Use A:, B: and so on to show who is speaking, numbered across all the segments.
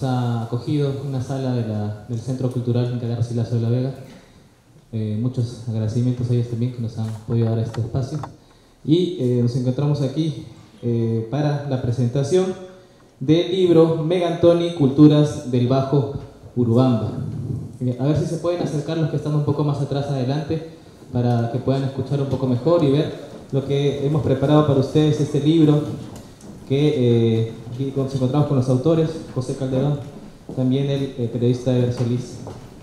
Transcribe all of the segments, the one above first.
A: ha acogido una sala del Centro Cultural Inca Garcilaso de la Vega. Muchos agradecimientos a ellos también que nos han podido dar este espacio. Y nos encontramos aquí para la presentación del libro Megantoni, Culturas del Bajo Urubamba. A ver si se pueden acercar los que están un poco más atrás adelante para que puedan escuchar un poco mejor y ver lo que hemos preparado para ustedes, este libro que aquí nos encontramos con los autores, José Calderón, también el periodista Eber Solís.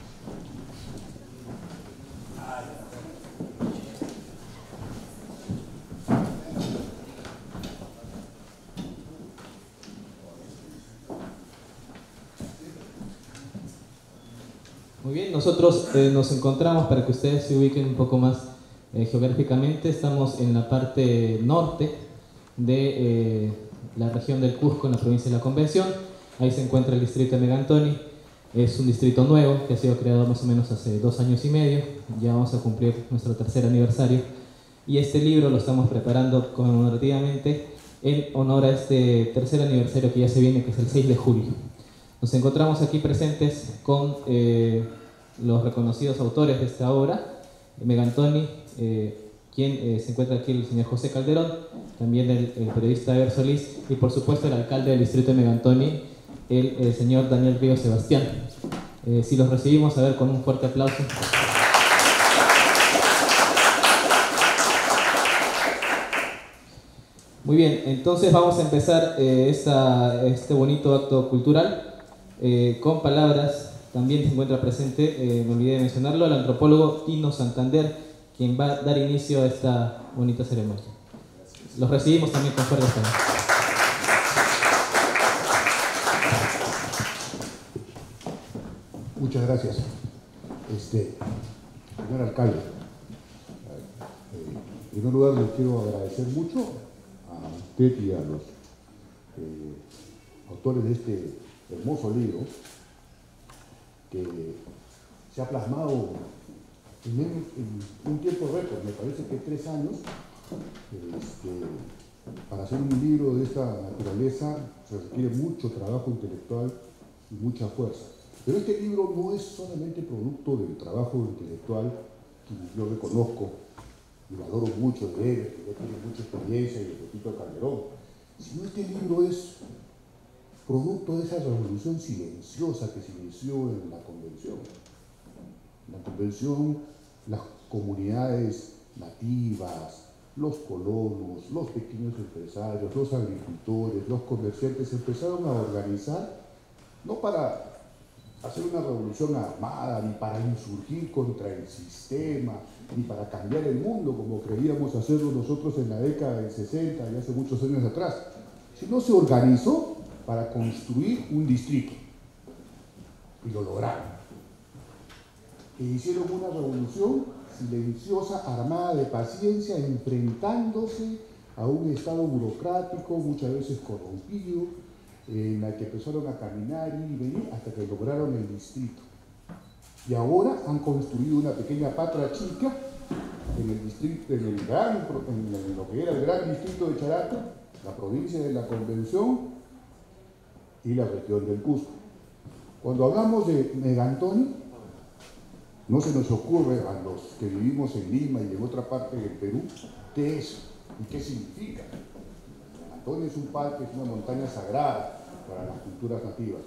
A: Muy bien, nosotros nos encontramos, para que ustedes se ubiquen un poco más geográficamente, estamos en la parte norte de la región del Cusco, en la provincia de La Convención. Ahí se encuentra el distrito de Megantoni. Es un distrito nuevo que ha sido creado más o menos hace 2 años y medio. Ya vamos a cumplir nuestro 3er aniversario. Y este libro lo estamos preparando conmemorativamente en honor a este 3er aniversario que ya se viene, que es el 6 de julio. Nos encontramos aquí presentes con los reconocidos autores de esta obra, Megantoni, quien se encuentra aquí, el señor José Calderón, también el periodista Eber Solís y por supuesto el alcalde del distrito de Megantoni, el señor Daniel Río Sebastián. Si los recibimos, a ver, con un fuerte aplauso. Muy bien, entonces vamos a empezar este bonito acto cultural con palabras. También se encuentra presente, me olvidé de mencionarlo, el antropólogo Tino Santander, quien va a dar inicio a esta bonita ceremonia. Los recibimos también con fuerte aplauso.
B: Muchas gracias, señor alcalde. En primer lugar, les quiero agradecer mucho a usted y a los autores de este hermoso libro, que se ha plasmado en un tiempo récord, me parece que 3 años. Para hacer un libro de esta naturaleza se requiere mucho trabajo intelectual y mucha fuerza. Pero este libro no es solamente producto del trabajo intelectual que yo reconozco y valoro mucho de él, que ya tiene mucha experiencia, y el Pepito Calderón, sino este libro es producto de esa revolución silenciosa que se inició en la Convención. En la Convención, las comunidades nativas, los colonos, los pequeños empresarios, los agricultores, los comerciantes empezaron a organizar, no para hacer una revolución armada, ni para insurgir contra el sistema, ni para cambiar el mundo como creíamos hacerlo nosotros en la década del 60 y hace muchos años atrás, sino se organizó para construir un distrito, y lo lograron. E hicieron una revolución silenciosa, armada de paciencia, enfrentándose a un estado burocrático, muchas veces corrompido, en la que empezaron a caminar y venir hasta que lograron el distrito. Y ahora han construido una pequeña patria chica en el distrito, en lo que era el gran distrito de Characo, la provincia de La Convención y la región del Cusco. Cuando hablamos de Megantoni, no se nos ocurre a los que vivimos en Lima y en otra parte del Perú qué es y qué significa. Megantoni es un parque, es una montaña sagrada para las culturas nativas.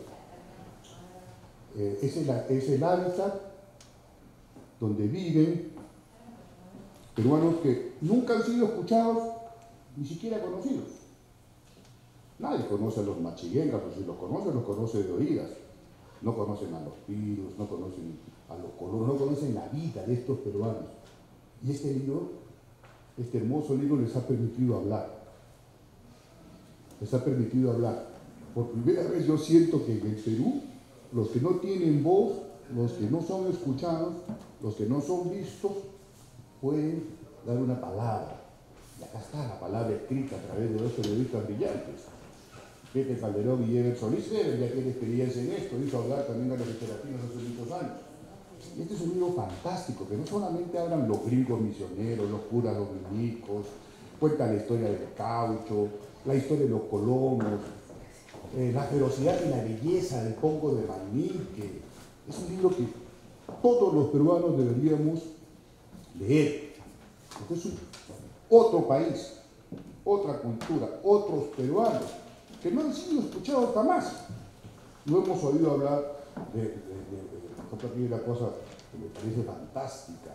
B: Es el hábitat donde viven peruanos que nunca han sido escuchados, ni siquiera conocidos. Nadie conoce a los machiguengas, o si los conoce de oídas. No conocen a los piros, no conocen a los colonos, no conocen la vida de estos peruanos. Y este libro, este hermoso libro, les ha permitido hablar. Les ha permitido hablar. Por primera vez yo siento que en el Perú, los que no tienen voz, los que no son escuchados, los que no son vistos, pueden dar una palabra. Y acá está la palabra escrita a través de 2 periodistas brillantes. Pepe Calderón y Eber Solís, ya tiene experiencia en esto, hizo hablar también a los literatinos hace muchos años. Y este es un libro fantástico, que no solamente hablan los gringos misioneros, los curas dominicos, cuenta la historia del caucho, la historia de los colonos, La ferocidad y la belleza del Congo de Manil, que es un libro que todos los peruanos deberíamos leer, porque es otro país, otra cultura, otros peruanos que no han sido escuchados jamás. No hemos oído hablar de otra cosa que me parece fantástica,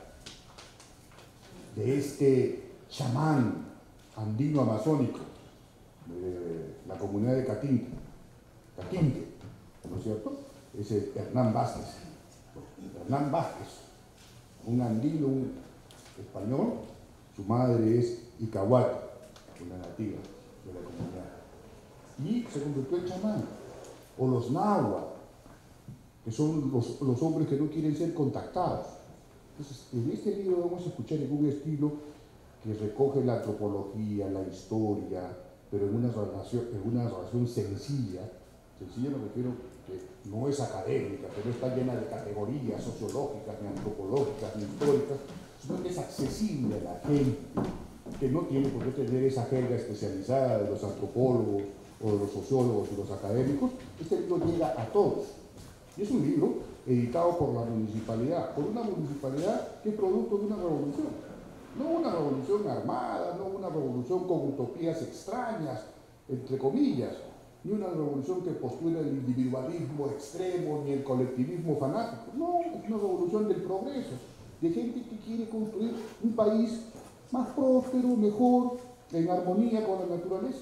B: de este chamán andino amazónico de la comunidad de Catinque, ¿no es cierto? Ese Hernán Vázquez, un andino, un español, su madre es Icahuate, una nativa de la comunidad, y se convirtió en chamán. O los náhuatl, que son los hombres que no quieren ser contactados. Entonces, en este libro vamos a escuchar en un estilo que recoge la antropología, la historia, pero en una relación sencilla me refiero que no es académica, pero está llena de categorías sociológicas, ni antropológicas, ni históricas, sino que es accesible a la gente, que no tiene por qué tener esa jerga especializada de los antropólogos o de los sociólogos y los académicos. Este libro llega a todos. Y es un libro editado por la municipalidad, por una municipalidad que es producto de una revolución. No una revolución armada, no una revolución con utopías extrañas, entre comillas, ni una revolución que postula el individualismo extremo, ni el colectivismo fanático. No, es una revolución del progreso, de gente que quiere construir un país más próspero, mejor, en armonía con la naturaleza.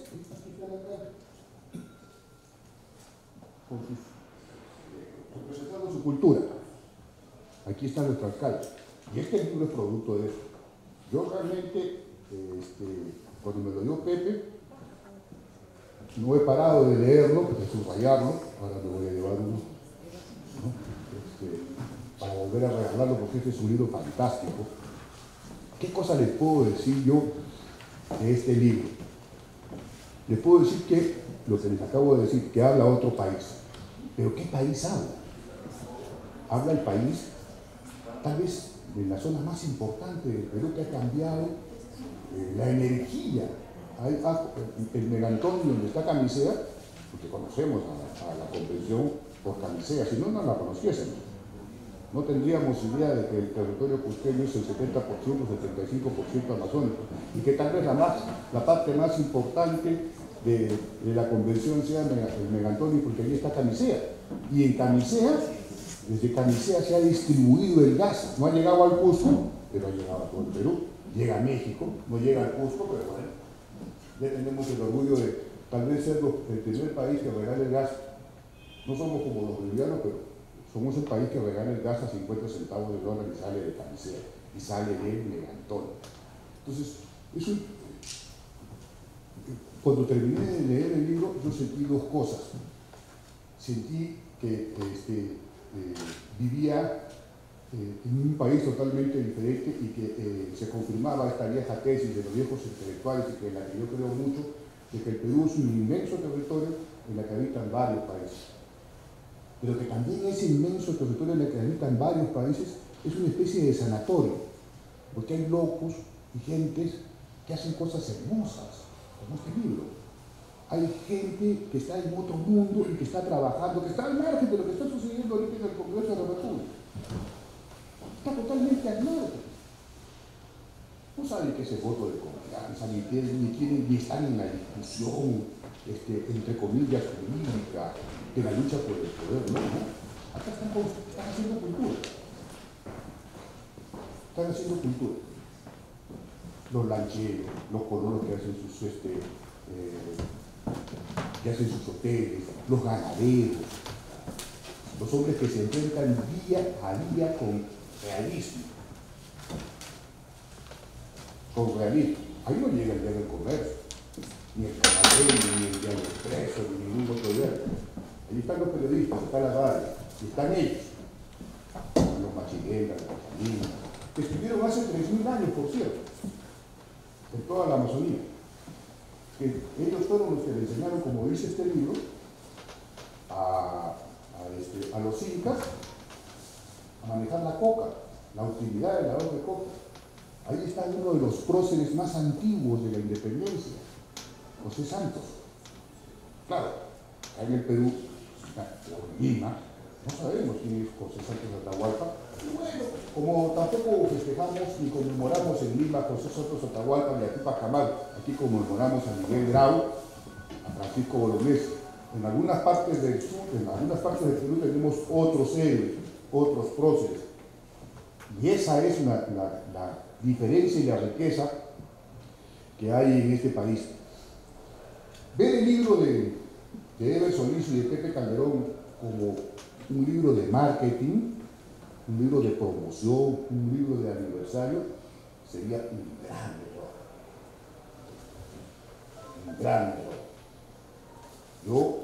B: Representando su cultura. Aquí está nuestro alcalde. Y este libro es producto de eso. Yo realmente, cuando me lo dio Pepe, no he parado de leerlo, de subrayarlo. Ahora me voy a llevar uno, ¿no? Para volver a regalarlo, porque este es un libro fantástico. ¿Qué cosa les puedo decir yo de este libro? Les puedo decir que, lo que les acabo de decir, que habla otro país. ¿Pero qué país habla? Habla el país, tal vez en la zona más importante del Perú, que ha cambiado la energía. El Megantón, donde está Camisea, porque conocemos a la convención por Camisea, si no, no la conociésemos. No tendríamos idea de que el territorio cusqueño es el 70%, 75% amazónico, y que tal vez la parte más importante de la convención sea el Megantón, porque allí está Camisea. Y en Camisea, desde Camisea se ha distribuido el gas. No ha llegado al Cusco, pero ha llegado a todo el Perú. Llega a México, no llega al Cusco, pero bueno, ya tenemos el orgullo de tal vez ser el primer país que regala el gas. No somos como los bolivianos, pero somos el país que regala el gas a 50 centavos de dólar y sale de Camisea, y sale del Megantón. Entonces, cuando terminé de leer el libro, yo sentí dos cosas. Sentí que vivía en un país totalmente diferente y que se confirmaba esta vieja tesis de los viejos intelectuales, y que en la que yo creo mucho, de que el Perú es un inmenso territorio en el que habitan varios países. Pero que también ese inmenso territorio en el que habitan varios países es una especie de sanatorio, porque hay locos y gentes que hacen cosas hermosas, como este libro. Hay gente que está en otro mundo y que está trabajando, que está al margen de lo que está sucediendo ahorita en el Congreso de la República. Está totalmente al margen. No saben qué es el voto de confianza, ni están en la discusión, entre comillas, jurídica, de la lucha por el poder, no. Acá están haciendo cultura. Están haciendo cultura. Los lancheros, los colonos que hacen sus hoteles, los ganaderos, los hombres que se enfrentan día a día con realismo. Con realismo. Ahí no llega el día del comercio, ni el Canadero, ni el día del Expreso, ni ningún otro día. Ahí están los periodistas, está la radio, y están ellos, los machilengas, los pachalinas, que estuvieron hace 3.000 años, por cierto, en toda la Amazonía. Que ellos fueron los que le enseñaron, como dice este libro, a los incas a manejar la coca, la utilidad de la hoja de coca. Ahí está uno de los próceres más antiguos de la independencia, José Santos. Claro, acá en el Perú, o en Lima, no sabemos quién es José Santos Atahualpa. Y bueno, como tampoco festejamos ni conmemoramos en Lima a José Santos Atahualpa ni a Tupac Amaru, aquí conmemoramos a Miguel Grau, a Francisco Bolognesi. En algunas partes del sur, en algunas partes del Perú tenemos otros héroes, otros próceres. Y esa es la diferencia y la riqueza que hay en este país. Ver el libro de Eber Solís y de Pepe Calderón como un libro de marketing, un libro de promoción, un libro de aniversario, sería un gran error. Un gran error. Yo,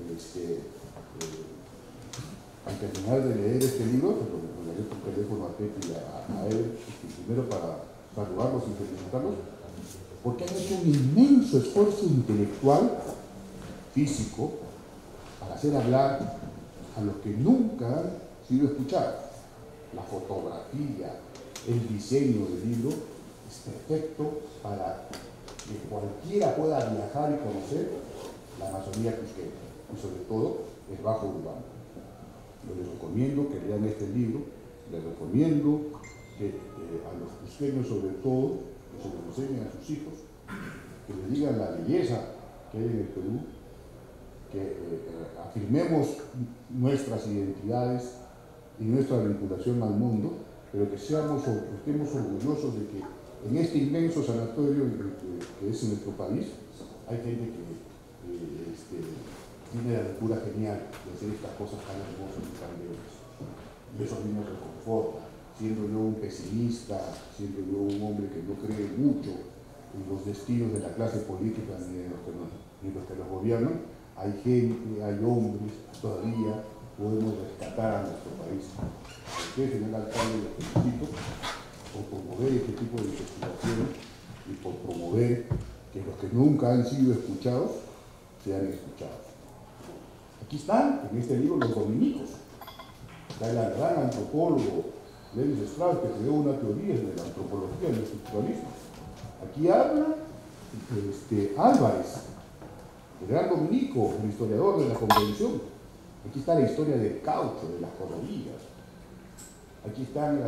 B: al terminar de leer este libro, lo leí por teléfono a Pepe y a él, primero para saludarlos y felicitarlos, porque han hecho un inmenso esfuerzo intelectual, físico, para hacer hablar a los que nunca han sido escuchados. La fotografía, el diseño del libro es perfecto para que cualquiera pueda viajar y conocer la Amazonía cusqueña y sobre todo el Bajo Urbano. Yo les recomiendo que lean este libro, les recomiendo que a los cusqueños sobre todo, que se lo enseñen a sus hijos, que les digan la belleza que hay en el Perú, que afirmemos nuestras identidades y nuestra vinculación al mundo, pero que estemos orgullosos de que en este inmenso sanatorio que es nuestro país, hay gente que tiene la locura genial de hacer estas cosas tan hermosas y tan bellas. Y eso a mí me reconforta, siendo yo un pesimista, siendo yo un hombre que no cree mucho en los destinos de la clase política ni en los que los gobiernan. Hay gente, hay hombres, todavía podemos rescatar a nuestro país. Usted, señor alcalde, lo felicito por promover este tipo de investigaciones y por promover que los que nunca han sido escuchados sean escuchados. Aquí están, en este libro, los dominicos. Está el gran antropólogo Lewis Strauss, que creó una teoría de la antropología del estructuralismo. Aquí habla Álvarez, el gran dominico, el historiador de la Convención. Aquí está la historia del caucho, de las colorías. Aquí están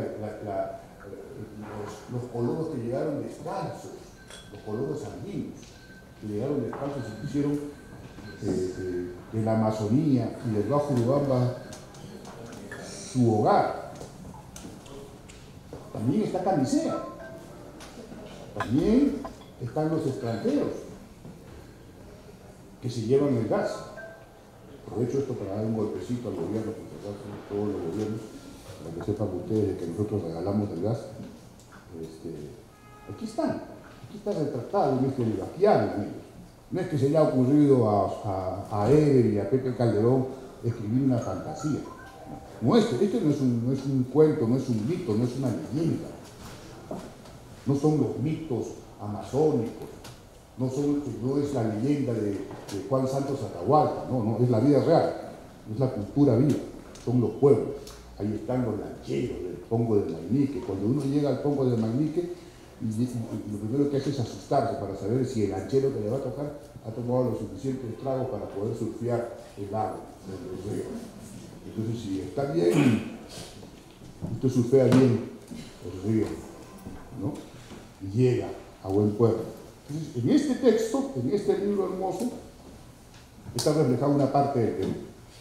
B: los colonos que llegaron descalzos, los colonos sanguíneos, que llegaron descalzos y hicieron de la Amazonía y del Bajo Urubamba su hogar. También está Camisea, también están los extranjeros que se llevan el gas. Aprovecho esto para dar un golpecito al gobierno, por supuesto, todos los gobiernos, para que sepan ustedes que nosotros regalamos el gas. Aquí está retratado en este libro, aquí hablan ellos. No es que se le haya ocurrido a Eber y a Pepe Calderón escribir una fantasía. No, esto no es un cuento, no es un mito, no es una leyenda. No son los mitos amazónicos, no es la leyenda de Juan Santos Atahualpa, no, es la vida real, es la cultura viva, son los pueblos. Ahí están los lancheros del Pongo del Mainique. Cuando uno llega al Pongo del Mainique, lo primero que hace es asustarse para saber si el lanchero que le va a tocar ha tomado los suficientes tragos para poder surfear el lago del río. Entonces, si está bien, usted surfea bien el río, ¿no? Y llega a buen puerto. Entonces, en este texto, en este libro hermoso, está reflejada una parte del Perú.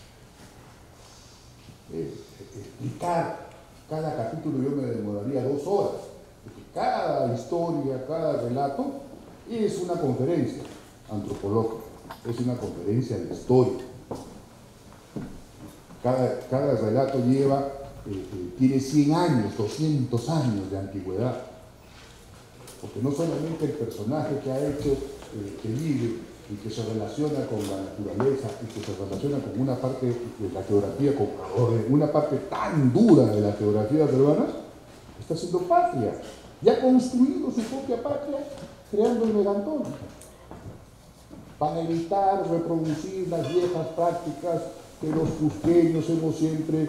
B: Explicar cada capítulo yo me demoraría 2 horas, porque cada historia, cada relato es una conferencia antropológica, es una conferencia de historia. Cada relato tiene 100 años, 200 años de antigüedad, porque no solamente el personaje que ha hecho, que vive y que se relaciona con la naturaleza y que se relaciona con una parte de la geografía, con una parte tan dura de la geografía peruana, está haciendo patria y ha construido su propia patria creando el Megantón para evitar reproducir las viejas prácticas que los cusqueños hemos siempre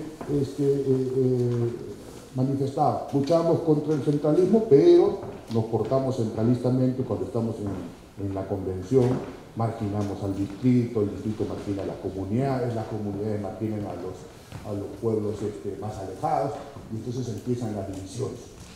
B: manifestado. Luchamos contra el centralismo, pero nos portamos centralistamente cuando estamos En la convención marginamos al distrito, el distrito margina a las comunidades marginan a los pueblos más alejados, y entonces empiezan las divisiones.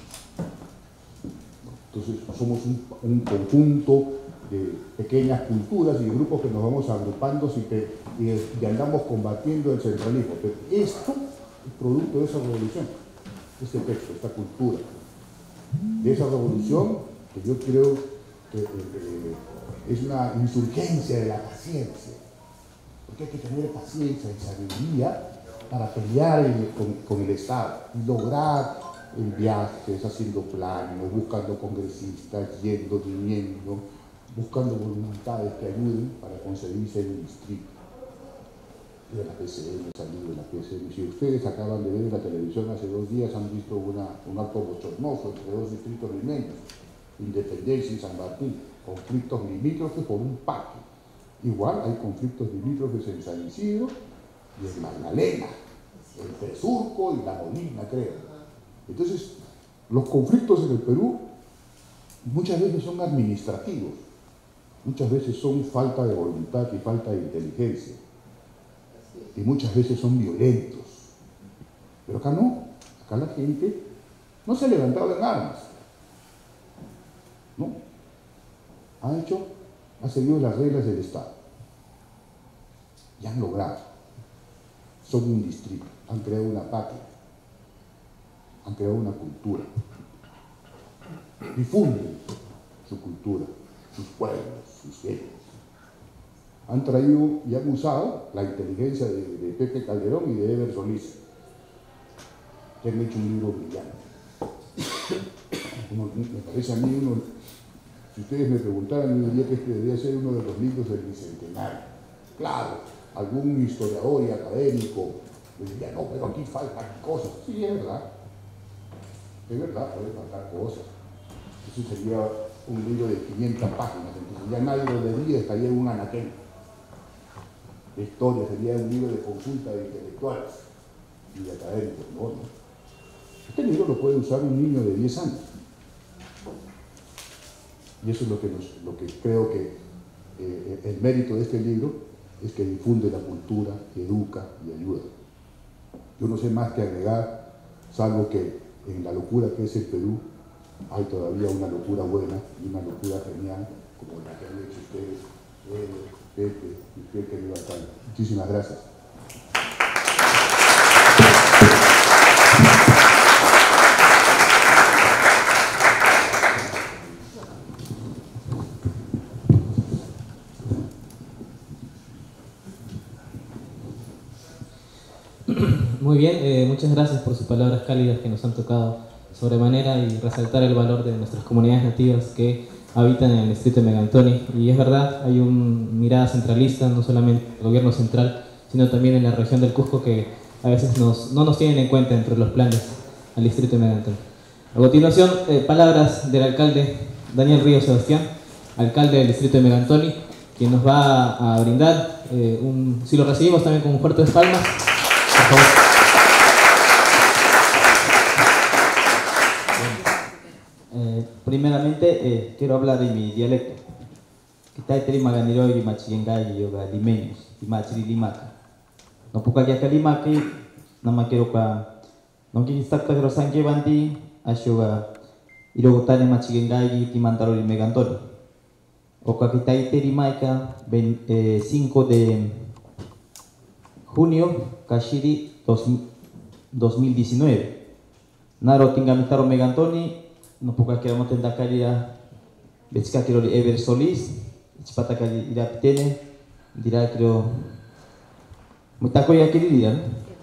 B: Entonces somos un conjunto de pequeñas culturas y de grupos que nos vamos agrupando y andamos combatiendo el centralismo. Pero esto es producto de esa revolución, este texto, esta cultura, de esa revolución que yo creo que es una insurgencia de la paciencia, porque hay que tener paciencia y sabiduría para pelear con el Estado y lograr en viajes, haciendo planes, buscando congresistas, yendo, viniendo, buscando voluntades que ayuden para conseguirse el distrito. De la PCM, salir de la PCM. Si ustedes acaban de ver en la televisión hace 2 días, han visto un acto bochornoso entre 2 distritos limeños, Independencia y San Martín, conflictos limítrofes por un parque. Igual hay conflictos limítrofes en San Isidro y en Magdalena, entre Surco y La Molina, creo. Entonces, los conflictos en el Perú muchas veces son administrativos, muchas veces son falta de voluntad y falta de inteligencia, y muchas veces son violentos. Pero acá no, acá la gente no se ha levantado en armas, ¿no? Ha seguido las reglas del Estado y han logrado. Son un distrito, han creado una patria, han creado una cultura, difunden su cultura, sus pueblos, sus gentes. Han traído y han usado la inteligencia de Pepe Calderón y de Eber Solís, que han hecho un libro brillante. Me parece a mí si ustedes me preguntaran, yo diría que este debería ser uno de los libros del Bicentenario. Claro, algún historiador y académico me diría, no, pero aquí faltan cosas. Sí, es verdad, puede faltar cosas. Eso sería un libro de 500 páginas, entonces ya nadie lo leería, estaría en un anaquel. La historia sería un libro de consulta de intelectuales y de académicos. No. Este libro lo puede usar un niño de 10 años. Y eso es lo que creo que el mérito de este libro es que difunde la cultura, educa y ayuda. Yo no sé más que agregar, salvo que en la locura que es el Perú hay todavía una locura buena y una locura genial, como la que han hecho ustedes, Pepe y usted, querido alcalde. Muchísimas gracias.
A: Muy bien, muchas gracias por sus palabras cálidas que nos han tocado sobremanera y resaltar el valor de nuestras comunidades nativas que habitan en el distrito de Megantoni. Y es verdad, hay una mirada centralista, no solamente el gobierno central, sino también en la región del Cusco, que a veces no nos tienen en cuenta entre los planes al distrito de Megantoni. A continuación, palabras del alcalde Daniel Río Sebastián, alcalde del distrito de Megantoni, quien nos va a brindar si lo recibimos también con fuertes palmas, por favor.
C: Primeramente, quiero hablar de mi dialecto. Kita teri maganiro y machingai yoga limeños y machiri limaka. No puka ya kalimaki, nama quiero ka no quiero estar pero sangue bandi ashoga irogotane machingai y mantaro y megantoni. Oka kita teri maika 5 de junio kashiri 2019. Naro tingamitaro megantoni. No puka kira mo tenda kalia betska kiro di Eber Solís chipata kali ira pitene dira kiro mutako ya kiri dira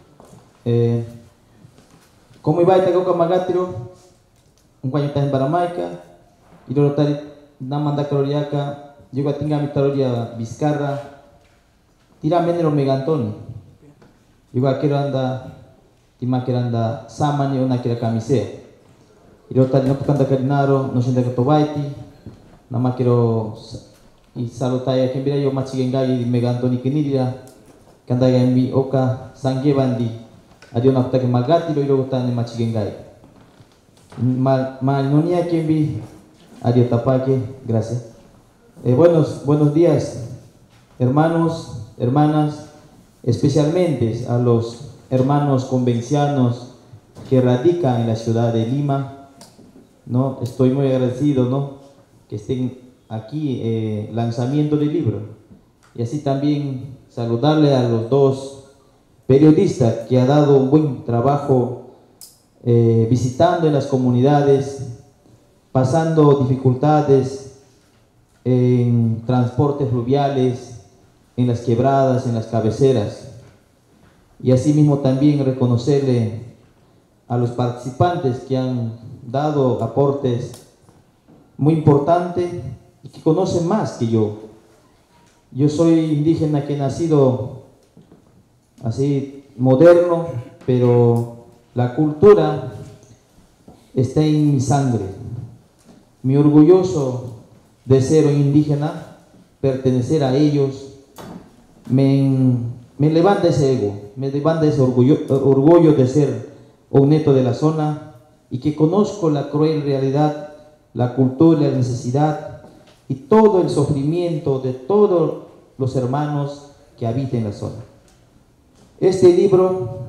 C: como iba ita ko magatiro un paño tan baramaica y lo tari namanda kaloriaka juga tinggal mitaroria Vizcarra tira menero megantoni juga kiro anda tima kira anda sama ni una kira camisea. Iro tadi no pukanda karinaro no shinda katobaiti nama kiro i salutaya kembira yo machigengai di Megantoni kinidira kanda yambi oka sangue bandi adio na putake magati lo iro tani machigengai ma nonia kembi adio tapake gracias Buenos días, hermanos, hermanas, especialmente a los hermanos convencianos que radican en la ciudad de Lima, ¿no? Estoy muy agradecido, ¿no?, que estén aquí, lanzamiento del libro, y así también saludarle a los dos periodistas que han dado un buen trabajo visitando en las comunidades, pasando dificultades en transportes fluviales, en las quebradas, en las cabeceras. Y asimismo también reconocerle a los participantes que han dado aportes muy importantes y que conocen más que yo. Yo soy indígena que he nacido así moderno, pero la cultura está en mi sangre. Me orgulloso de ser un indígena, pertenecer a ellos, me levanta ese ego, me levanta ese orgullo de ser un neto de la zona y que conozco la cruel realidad, la cultura, la necesidad y todo el sufrimiento de todos los hermanos que habitan en la zona. Este libro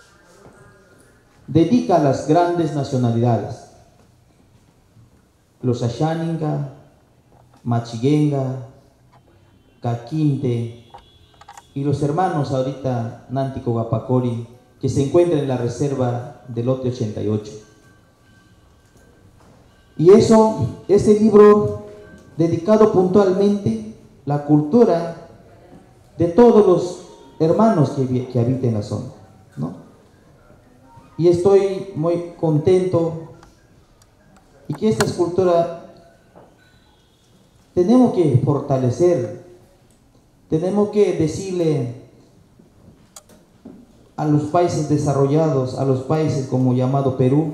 C: dedica a las grandes nacionalidades, los Ashaninga, Machiguenga, Caquinte y los hermanos ahorita Nántico Guapacori, que se encuentran en la reserva del lote 88. Y este libro dedicado puntualmente a la cultura de todos los hermanos que habitan en la zona, ¿no? Y estoy muy contento y que esta cultura tenemos que fortalecer, tenemos que decirle a los países desarrollados, a los países como llamado Perú,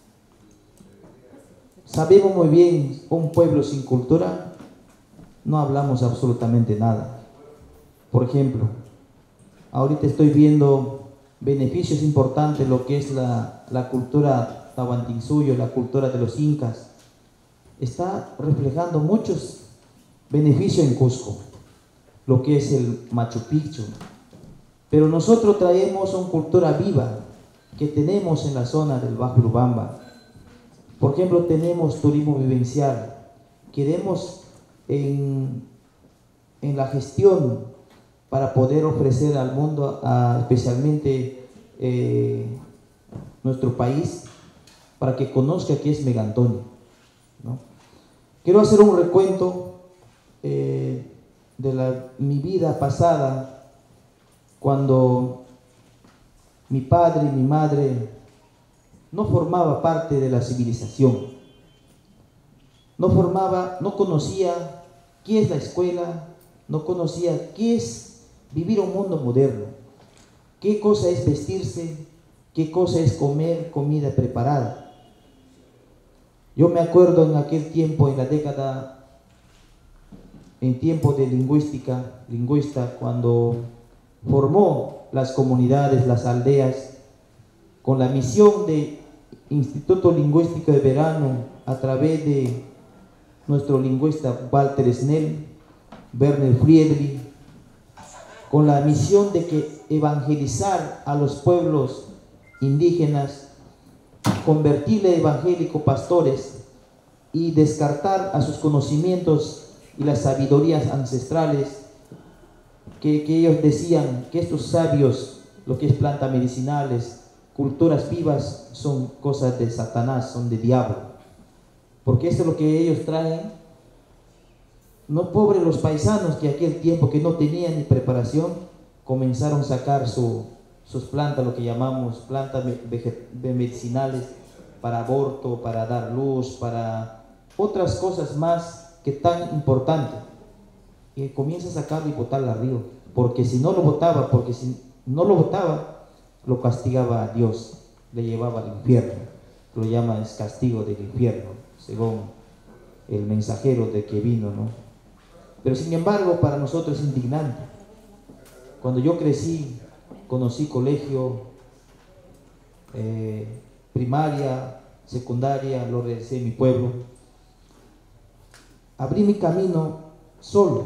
C: sabemos muy bien, un pueblo sin cultura no hablamos absolutamente nada. Por ejemplo, ahorita estoy viendo beneficios importantes, lo que es la cultura tahuantinsuyo, la cultura de los incas, está reflejando muchos beneficios en Cusco, lo que es el Machu Picchu. Pero nosotros traemos una cultura viva que tenemos en la zona del Bajo Urubamba. Por ejemplo, tenemos turismo vivencial, queremos en la gestión para poder ofrecer al mundo, especialmente nuestro país, para que conozca qué es Mega Antonio, ¿no? Quiero hacer un recuento de mi vida pasada, cuando mi padre y mi madre no formaba parte de la civilización, no conocía qué es la escuela, no conocía qué es vivir un mundo moderno, qué cosa es vestirse, qué cosa es comer comida preparada. Yo me acuerdo en aquel tiempo, en tiempo de lingüista, cuando formó las comunidades, las aldeas, con la misión de Instituto Lingüístico de Verano, a través de nuestro lingüista Walter Snell, Werner Friedrich, con la misión de que evangelizar a los pueblos indígenas, convertirle evangélicos pastores y descartar a sus conocimientos y las sabidurías ancestrales que ellos decían que estos sabios, lo que es plantas medicinales, culturas vivas, son cosas de Satanás, son de diablo, porque eso es lo que ellos traen. No pobres los paisanos que aquel tiempo que no tenían ni preparación, comenzaron a sacar sus plantas, lo que llamamos plantas medicinales, para aborto, para dar luz, para otras cosas más que tan importantes. Y comienza a sacarlo y botarlo al río, porque si no lo botaba, lo castigaba a Dios, le llevaba al infierno. Lo llama es castigo del infierno, según el mensajero de que vino, ¿no? Pero sin embargo, para nosotros es indignante. Cuando yo crecí, conocí colegio, primaria, secundaria, lo regresé en mi pueblo. Abrí mi camino solo.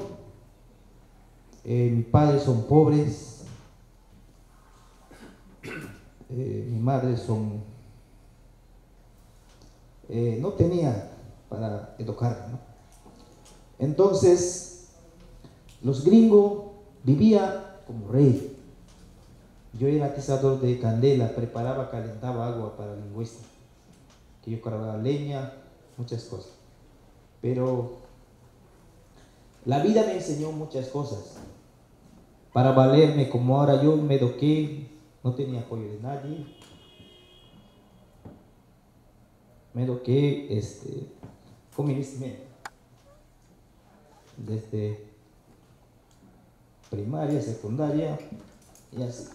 C: Mis padres son pobres, mi madre no tenía para educarme, ¿no? Entonces, los gringos vivían como rey. Yo era atizador de candela, preparaba, calentaba agua para el lingüista, que yo cargaba leña, muchas cosas. Pero la vida me enseñó muchas cosas para valerme, como ahora yo me eduqué, no tenía apoyo de nadie. Me eduqué con mi vestimenta, desde primaria, secundaria y así.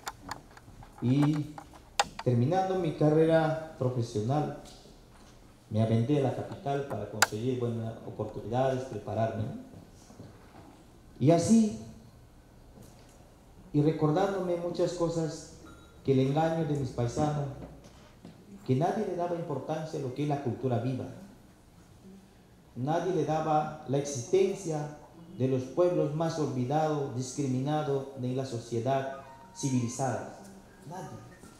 C: Y terminando mi carrera profesional, me aventé a la capital para conseguir buenas oportunidades, prepararme. Y así, y recordándome muchas cosas, que el engaño de mis paisanos, que nadie le daba importancia a lo que es la cultura viva. Nadie le daba la existencia de los pueblos más olvidados, discriminados en la sociedad civilizada. Nadie.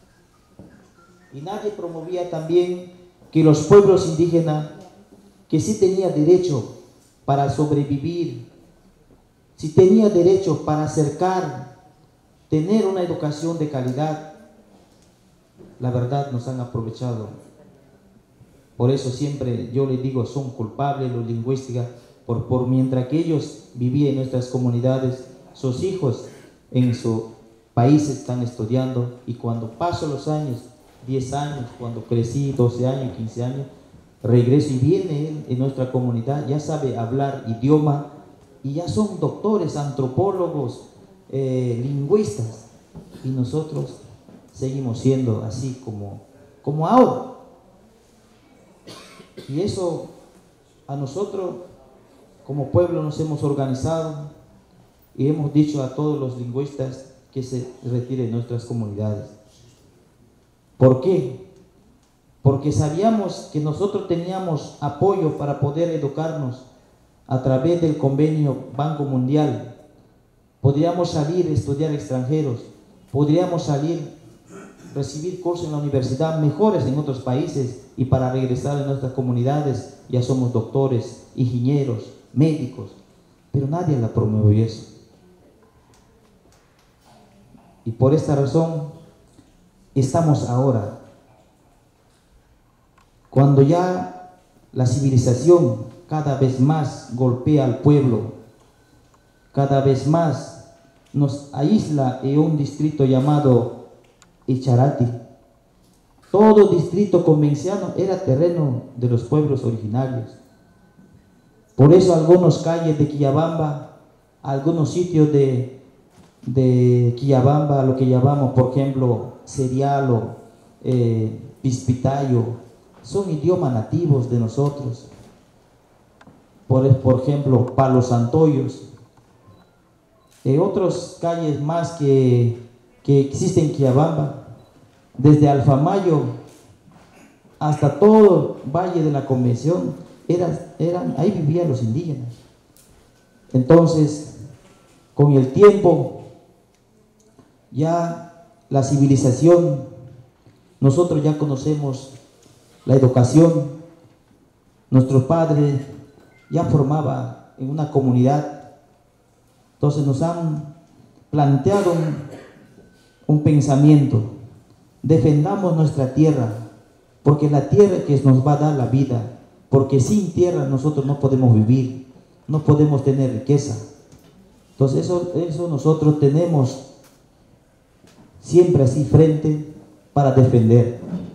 C: Y nadie promovía también que los pueblos indígenas, que sí tenían derecho para sobrevivir, sí tenían derecho para acercar, tener una educación de calidad, la verdad nos han aprovechado. Por eso siempre yo les digo, son culpables los lingüísticos, por mientras que ellos vivían en nuestras comunidades, sus hijos en su país están estudiando, y cuando paso los años, 10 años, cuando crecí, 12 años, 15 años, regreso y viene él en nuestra comunidad, ya sabe hablar idioma y ya son doctores, antropólogos, lingüistas, y nosotros seguimos siendo así como ahora. Y eso a nosotros como pueblo nos hemos organizado y hemos dicho a todos los lingüistas que se retiren de nuestras comunidades. ¿Por qué? Porque sabíamos que nosotros teníamos apoyo para poder educarnos a través del convenio Banco Mundial. Podríamos salir a estudiar extranjeros, podríamos salir recibir cursos en la universidad mejores en otros países, y para regresar a nuestras comunidades ya somos doctores, ingenieros, médicos, pero nadie la promovió eso. Y por esta razón estamos ahora, cuando ya la civilización cada vez más golpea al pueblo, cada vez más nos aísla en un distrito llamado Icharati. Todo distrito convenciano era terreno de los pueblos originarios. Por eso algunas calles de Quillabamba, algunos sitios de Quillabamba, lo que llamamos por ejemplo Serialo, Pispitayo, son idiomas nativos de nosotros. Por ejemplo Palos Santoyos, otras calles más que existen en Quillabamba, desde Alfamayo hasta todo el Valle de la Convención, ahí vivían los indígenas. Entonces, con el tiempo, ya la civilización, nosotros ya conocemos la educación, nuestros padres ya formaban en una comunidad, entonces nos han planteado un pensamiento: defendamos nuestra tierra, porque la tierra que nos va a dar la vida, porque sin tierra nosotros no podemos vivir, no podemos tener riqueza. Entonces eso nosotros tenemos siempre así frente para defender.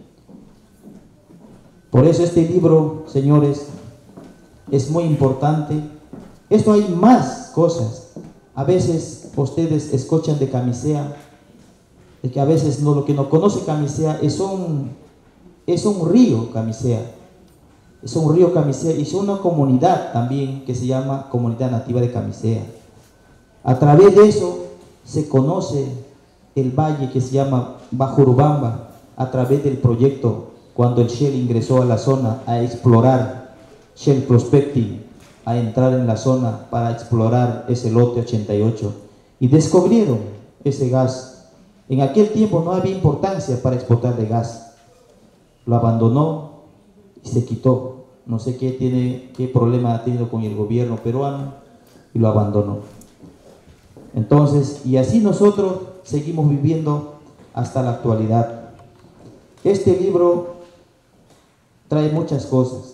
C: Por eso este libro, señores, es muy importante. Esto hay más cosas. A veces ustedes escuchan de Camisea, de que a veces lo que no conoce Camisea es un río Camisea. Es un río Camisea y es una comunidad también que se llama Comunidad Nativa de Camisea. A través de eso se conoce el valle que se llama Bajo Urubamba, a través del proyecto cuando el Shell ingresó a la zona a explorar, Shell Prospecting, a entrar en la zona para explorar ese lote 88 y descubrieron ese gas. En aquel tiempo no había importancia para exportar de gas. Lo abandonó y se quitó. No sé qué problema ha tenido con el gobierno peruano y lo abandonó. Entonces, y así nosotros seguimos viviendo hasta la actualidad. Este libro trae muchas cosas.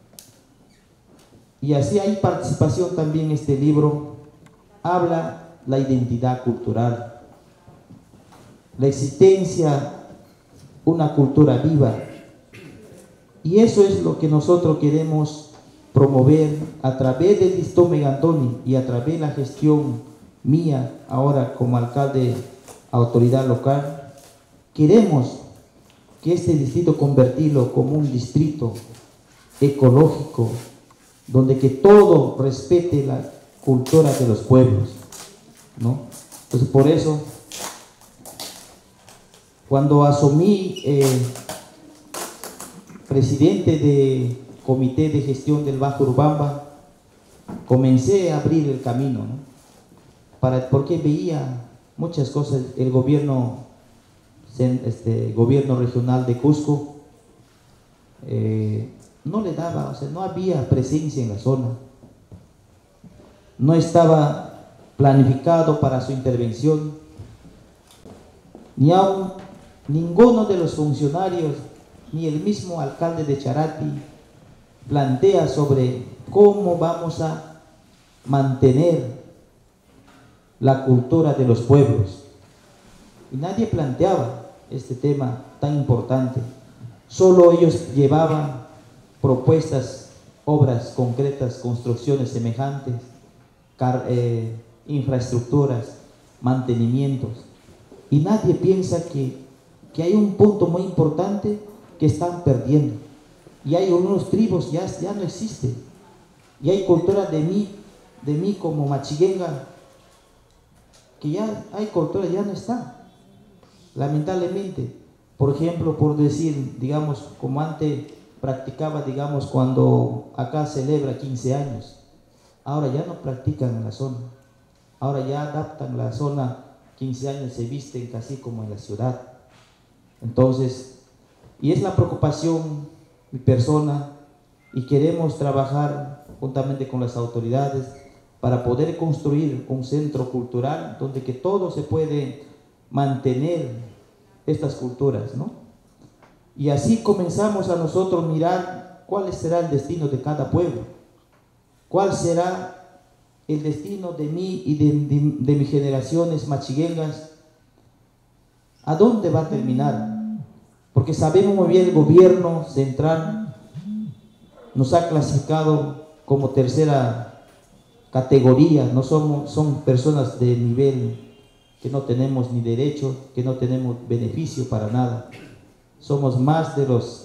C: Y así hay participación también. Este libro habla la identidad cultural, la existencia, una cultura viva. Y eso es lo que nosotros queremos promover a través del Distrito Megantoni y a través de la gestión mía ahora como alcalde, autoridad local. Queremos que este distrito convertirlo como un distrito ecológico, donde que todo respete la cultura de los pueblos, ¿no? Entonces, por eso, cuando asumí presidente del Comité de Gestión del Bajo Urubamba, comencé a abrir el camino, ¿no? Porque veía muchas cosas. El gobierno regional de Cusco no le daba, o sea, no había presencia en la zona, no estaba planificado para su intervención, ni aún ninguno de los funcionarios, ni el mismo alcalde de Charati plantea sobre cómo vamos a mantener la cultura de los pueblos. Y nadie planteaba este tema tan importante. Solo ellos llevaban propuestas, obras concretas, construcciones semejantes, infraestructuras, mantenimientos. Y nadie piensa que hay un punto muy importante que están perdiendo. Y hay unos tribus ya no existen. Y hay cultura de mí como machiguenga, que ya hay cultura, ya no está. Lamentablemente, por ejemplo, por decir, digamos, como antes practicaba, digamos, cuando acá celebra 15 años, ahora ya no practican en la zona. Ahora ya adaptan la zona, 15 años se visten casi como en la ciudad. Entonces, y es la preocupación mi persona, y queremos trabajar juntamente con las autoridades para poder construir un centro cultural donde que todo se puede mantener estas culturas, ¿no? Y así comenzamos a nosotros mirar cuál será el destino de cada pueblo, cuál será el destino de mí y de mis generaciones machiguengas, a dónde va a terminar. Porque sabemos muy bien, el gobierno central nos ha clasificado como tercera categoría. No son personas de nivel que no tenemos ni derecho, que no tenemos beneficio para nada. Somos más de los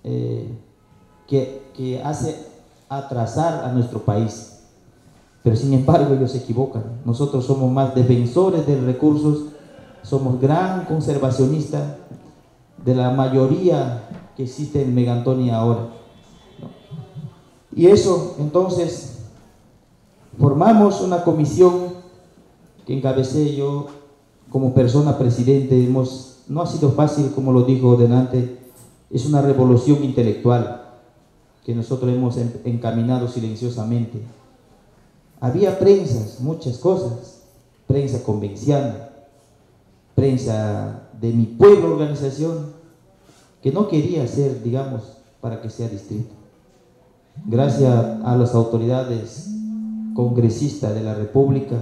C: que hace atrasar a nuestro país. Pero sin embargo ellos se equivocan. Nosotros somos más defensores de recursos, somos gran conservacionistas de la mayoría que existe en Megantoni ahora, ¿no? Y eso, entonces, formamos una comisión que encabecé yo como persona presidente. No ha sido fácil, como lo dijo delante, es una revolución intelectual que nosotros hemos encaminado silenciosamente. Había prensas, muchas cosas, prensa convenciana, prensa de mi pueblo, organización, que no quería ser, digamos, para que sea distrito. Gracias a las autoridades congresistas de la República,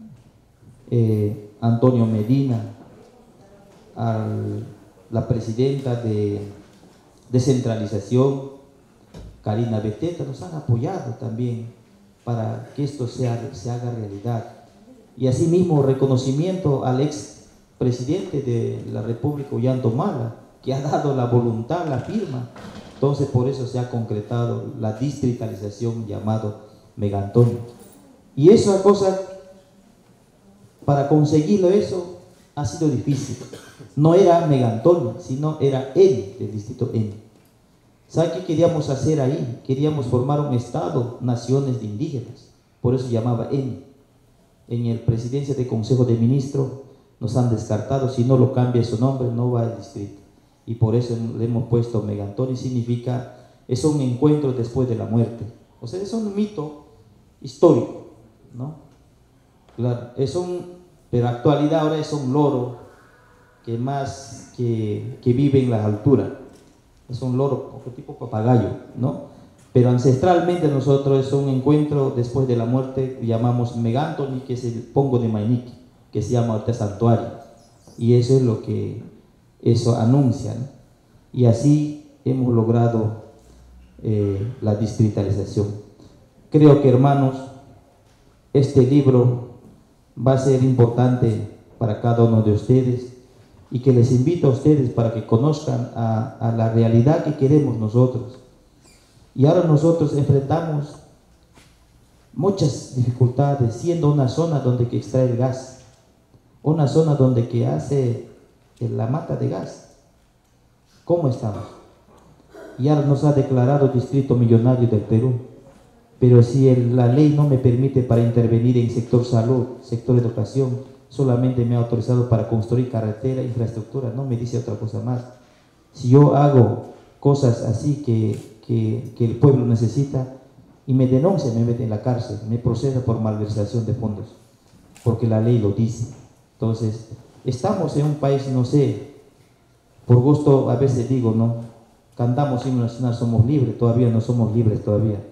C: Antonio Medina, a la presidenta de descentralización, Karina Beteta, nos han apoyado también para que esto se haga realidad. Y asimismo reconocimiento al ex presidente de la República, Ollanta Humala, que ha dado la voluntad, la firma. Entonces por eso se ha concretado la distritalización llamado Megantoni. Y esa cosa, para conseguirlo eso, ha sido difícil. No era Megantoni, sino era N, del distrito N. ¿Sabe qué queríamos hacer ahí? Queríamos formar un Estado, naciones de indígenas. Por eso llamaba ENI. En el presidencia del Consejo de Ministros nos han descartado. Si no lo cambia su nombre, no va al distrito. Y por eso le hemos puesto Megantoni. Significa, es un encuentro después de la muerte. O sea, es un mito histórico, ¿no? Claro, pero actualidad ahora es un loro que vive en las alturas. Es un loro tipo papagayo, ¿no? Pero ancestralmente nosotros es un encuentro después de la muerte, llamamos Megantoni, que es el Pongo de Mainiqui, que se llama ahorita santuario. Y eso es lo que eso anuncia, ¿no? Y así hemos logrado la distritalización. Creo que, hermanos, este libro va a ser importante para cada uno de ustedes, y que les invito a ustedes para que conozcan a la realidad que queremos nosotros. Y ahora nosotros enfrentamos muchas dificultades, siendo una zona donde que extrae el gas, una zona donde que hace la mata de gas. ¿Cómo estamos? Y ahora nos ha declarado Distrito Millonario del Perú, pero si la ley no me permite para intervenir en sector salud, sector educación, solamente me ha autorizado para construir carretera, infraestructura, no me dice otra cosa más. Si yo hago cosas así que el pueblo necesita y me denuncia, me mete en la cárcel, me procesa por malversación de fondos, porque la ley lo dice. Entonces, estamos en un país, no sé, por gusto a veces digo, ¿no? Cantamos himno nacional, somos libres, todavía no somos libres,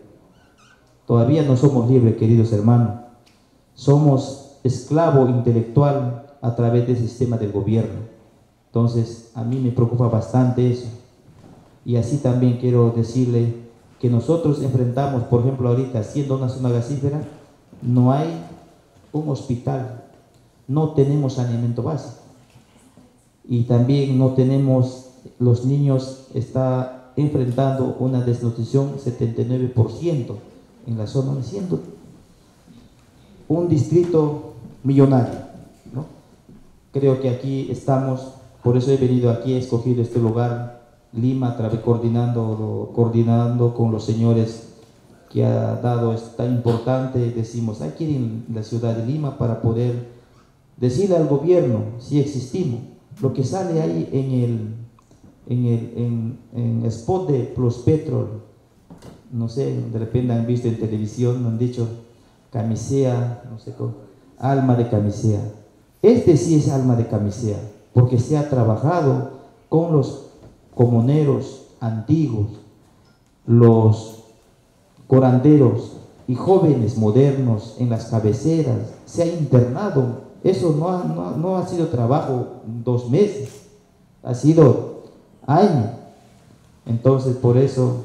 C: todavía no somos libres, queridos hermanos. Somos esclavo intelectual a través del sistema del gobierno. Entonces, a mí me preocupa bastante eso. Y así también quiero decirle que nosotros enfrentamos, por ejemplo, ahorita, siendo una zona gasífera, no hay un hospital, no tenemos saneamiento básico. Y también no tenemos, los niños están enfrentando una desnutrición 79% en la zona, siendo un distrito millonario, ¿no? Creo que aquí estamos, por eso he venido aquí, he escogido este lugar, Lima, coordinando con los señores que ha dado esta importante, decimos, hay que ir en la ciudad de Lima para poder decirle al gobierno si existimos. Lo que sale ahí en spot de Plus Petrol, no sé, de repente han visto en televisión, han dicho camisea, no sé cómo, alma de camisea. Este sí es alma de camisea, porque se ha trabajado con los comuneros antiguos, los curanderos y jóvenes modernos en las cabeceras, se ha internado. Eso no ha sido trabajo 2 meses, ha sido años. Entonces, por eso,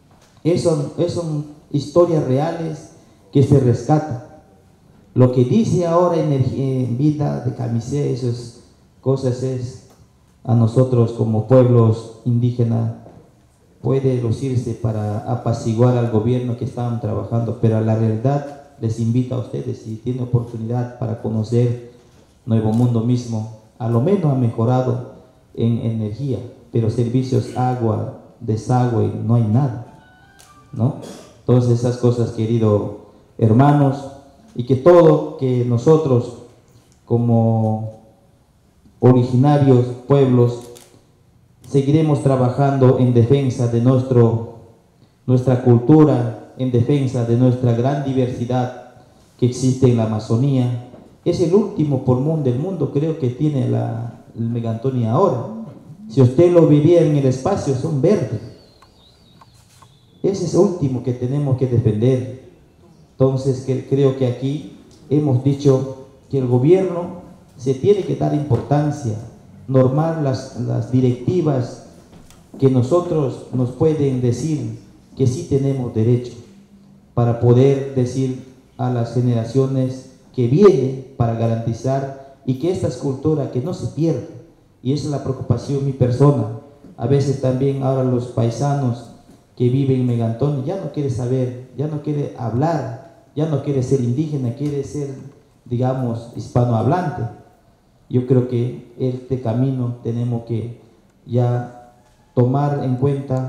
C: son historias reales que se rescatan. Lo que dice ahora en vida de camisea, esas cosas es a nosotros como pueblos indígenas, puede lucirse para apaciguar al gobierno que estaban trabajando, pero a la realidad les invito a ustedes, si tienen oportunidad para conocer Nuevo Mundo mismo, a lo menos ha mejorado en energía, pero servicios, agua, desagüe, no hay nada, ¿no? Entonces esas cosas, queridos hermanos, y que nosotros como originarios pueblos seguiremos trabajando en defensa de nuestra cultura, en defensa de nuestra gran diversidad que existe en la Amazonía. Es el último pulmón del mundo, creo que tiene el Megantoni ahora. Si usted lo vivía en el espacio, son verdes. Ese es el último que tenemos que defender. Entonces, creo que aquí hemos dicho que el gobierno se tiene que dar importancia, normar las directivas que nosotros nos pueden decir que sí tenemos derecho, para poder decir a las generaciones que vienen, para garantizar y que esta cultura que no se pierda. Y esa es la preocupación mi persona. A veces también ahora los paisanos que viven en Megantoni ya no quiere saber, ya no quiere hablar, ya no quiere ser indígena, quiere ser, digamos, hispanohablante. Yo creo que este camino tenemos que ya tomar en cuenta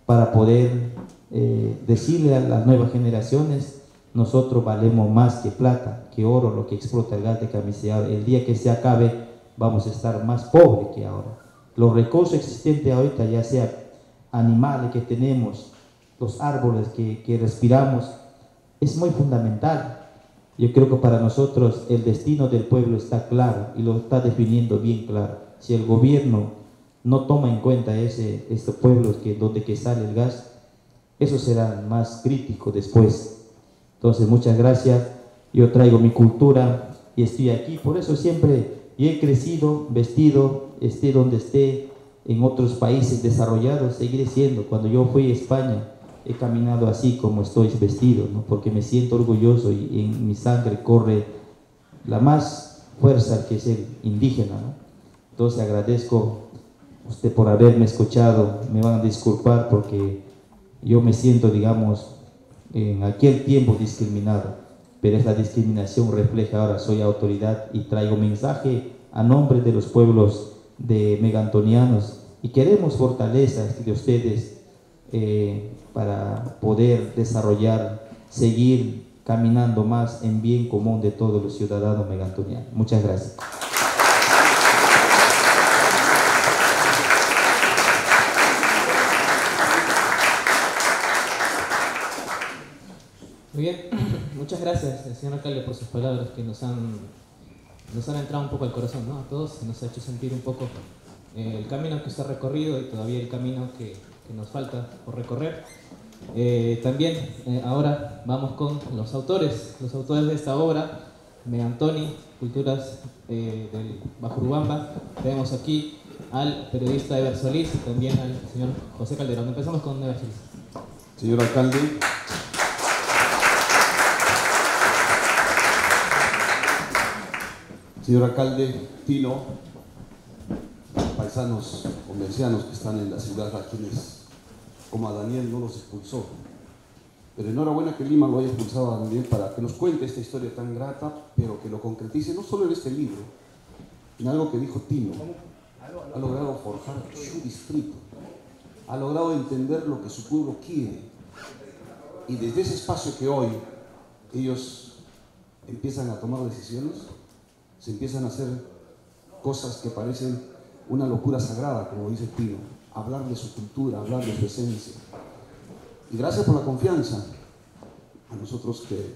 C: para poder decirle a las nuevas generaciones: nosotros valemos más que plata, que oro, lo que explota el gas de Camisea. El día que se acabe vamos a estar más pobres que ahora. Los recursos existentes ahorita, ya sea animales que tenemos, los árboles que respiramos, es muy fundamental. Yo creo que para nosotros el destino del pueblo está claro y lo está definiendo bien claro. Si el gobierno no toma en cuenta estos pueblos donde que sale el gas, eso será más crítico después. Entonces, muchas gracias. Yo traigo mi cultura y estoy aquí. Por eso siempre yo he crecido, vestido, esté donde esté, en otros países desarrollados, seguiré siendo. Cuando yo fui a España, he caminado así como estoy vestido, ¿no? Porque me siento orgulloso y en mi sangre corre la más fuerza, que es el indígena, ¿no? Entonces agradezco a usted por haberme escuchado. Me van a disculpar porque yo me siento, digamos, en aquel tiempo discriminado, pero esa discriminación refleja ahora soy autoridad y traigo mensaje a nombre de los pueblos de megantonianos, y queremos fortalezas de ustedes para poder desarrollar, seguir caminando más en bien común de todos los ciudadanos megantonianos. Muchas gracias.
A: Muy bien, muchas gracias, señor alcalde, por sus palabras que nos han entrado un poco al corazón, ¿no? A todos, nos ha hecho sentir un poco el camino que usted ha recorrido y todavía el camino que nos falta por recorrer. También ahora vamos con los autores de esta obra, Megantoni, Culturas del Bajo Urubamba. Tenemos aquí al periodista Eber Solís y también al señor José Calderón. Empezamos con Eber Solís.
D: Señor alcalde, Tino, paisanos convencianos que están en la ciudad, a quienes, como a Daniel, no los expulsó. Pero enhorabuena que Lima lo haya expulsado a Daniel para que nos cuente esta historia tan grata, pero que lo concretice no solo en este libro, en algo que dijo Tino. Ha logrado forjar su distrito, ha logrado entender lo que su pueblo quiere. Y desde ese espacio que hoy ellos empiezan a tomar decisiones, se empiezan a hacer cosas que parecen una locura sagrada, como dice Tino, hablar de su cultura, hablar de su esencia. Y gracias por la confianza a nosotros que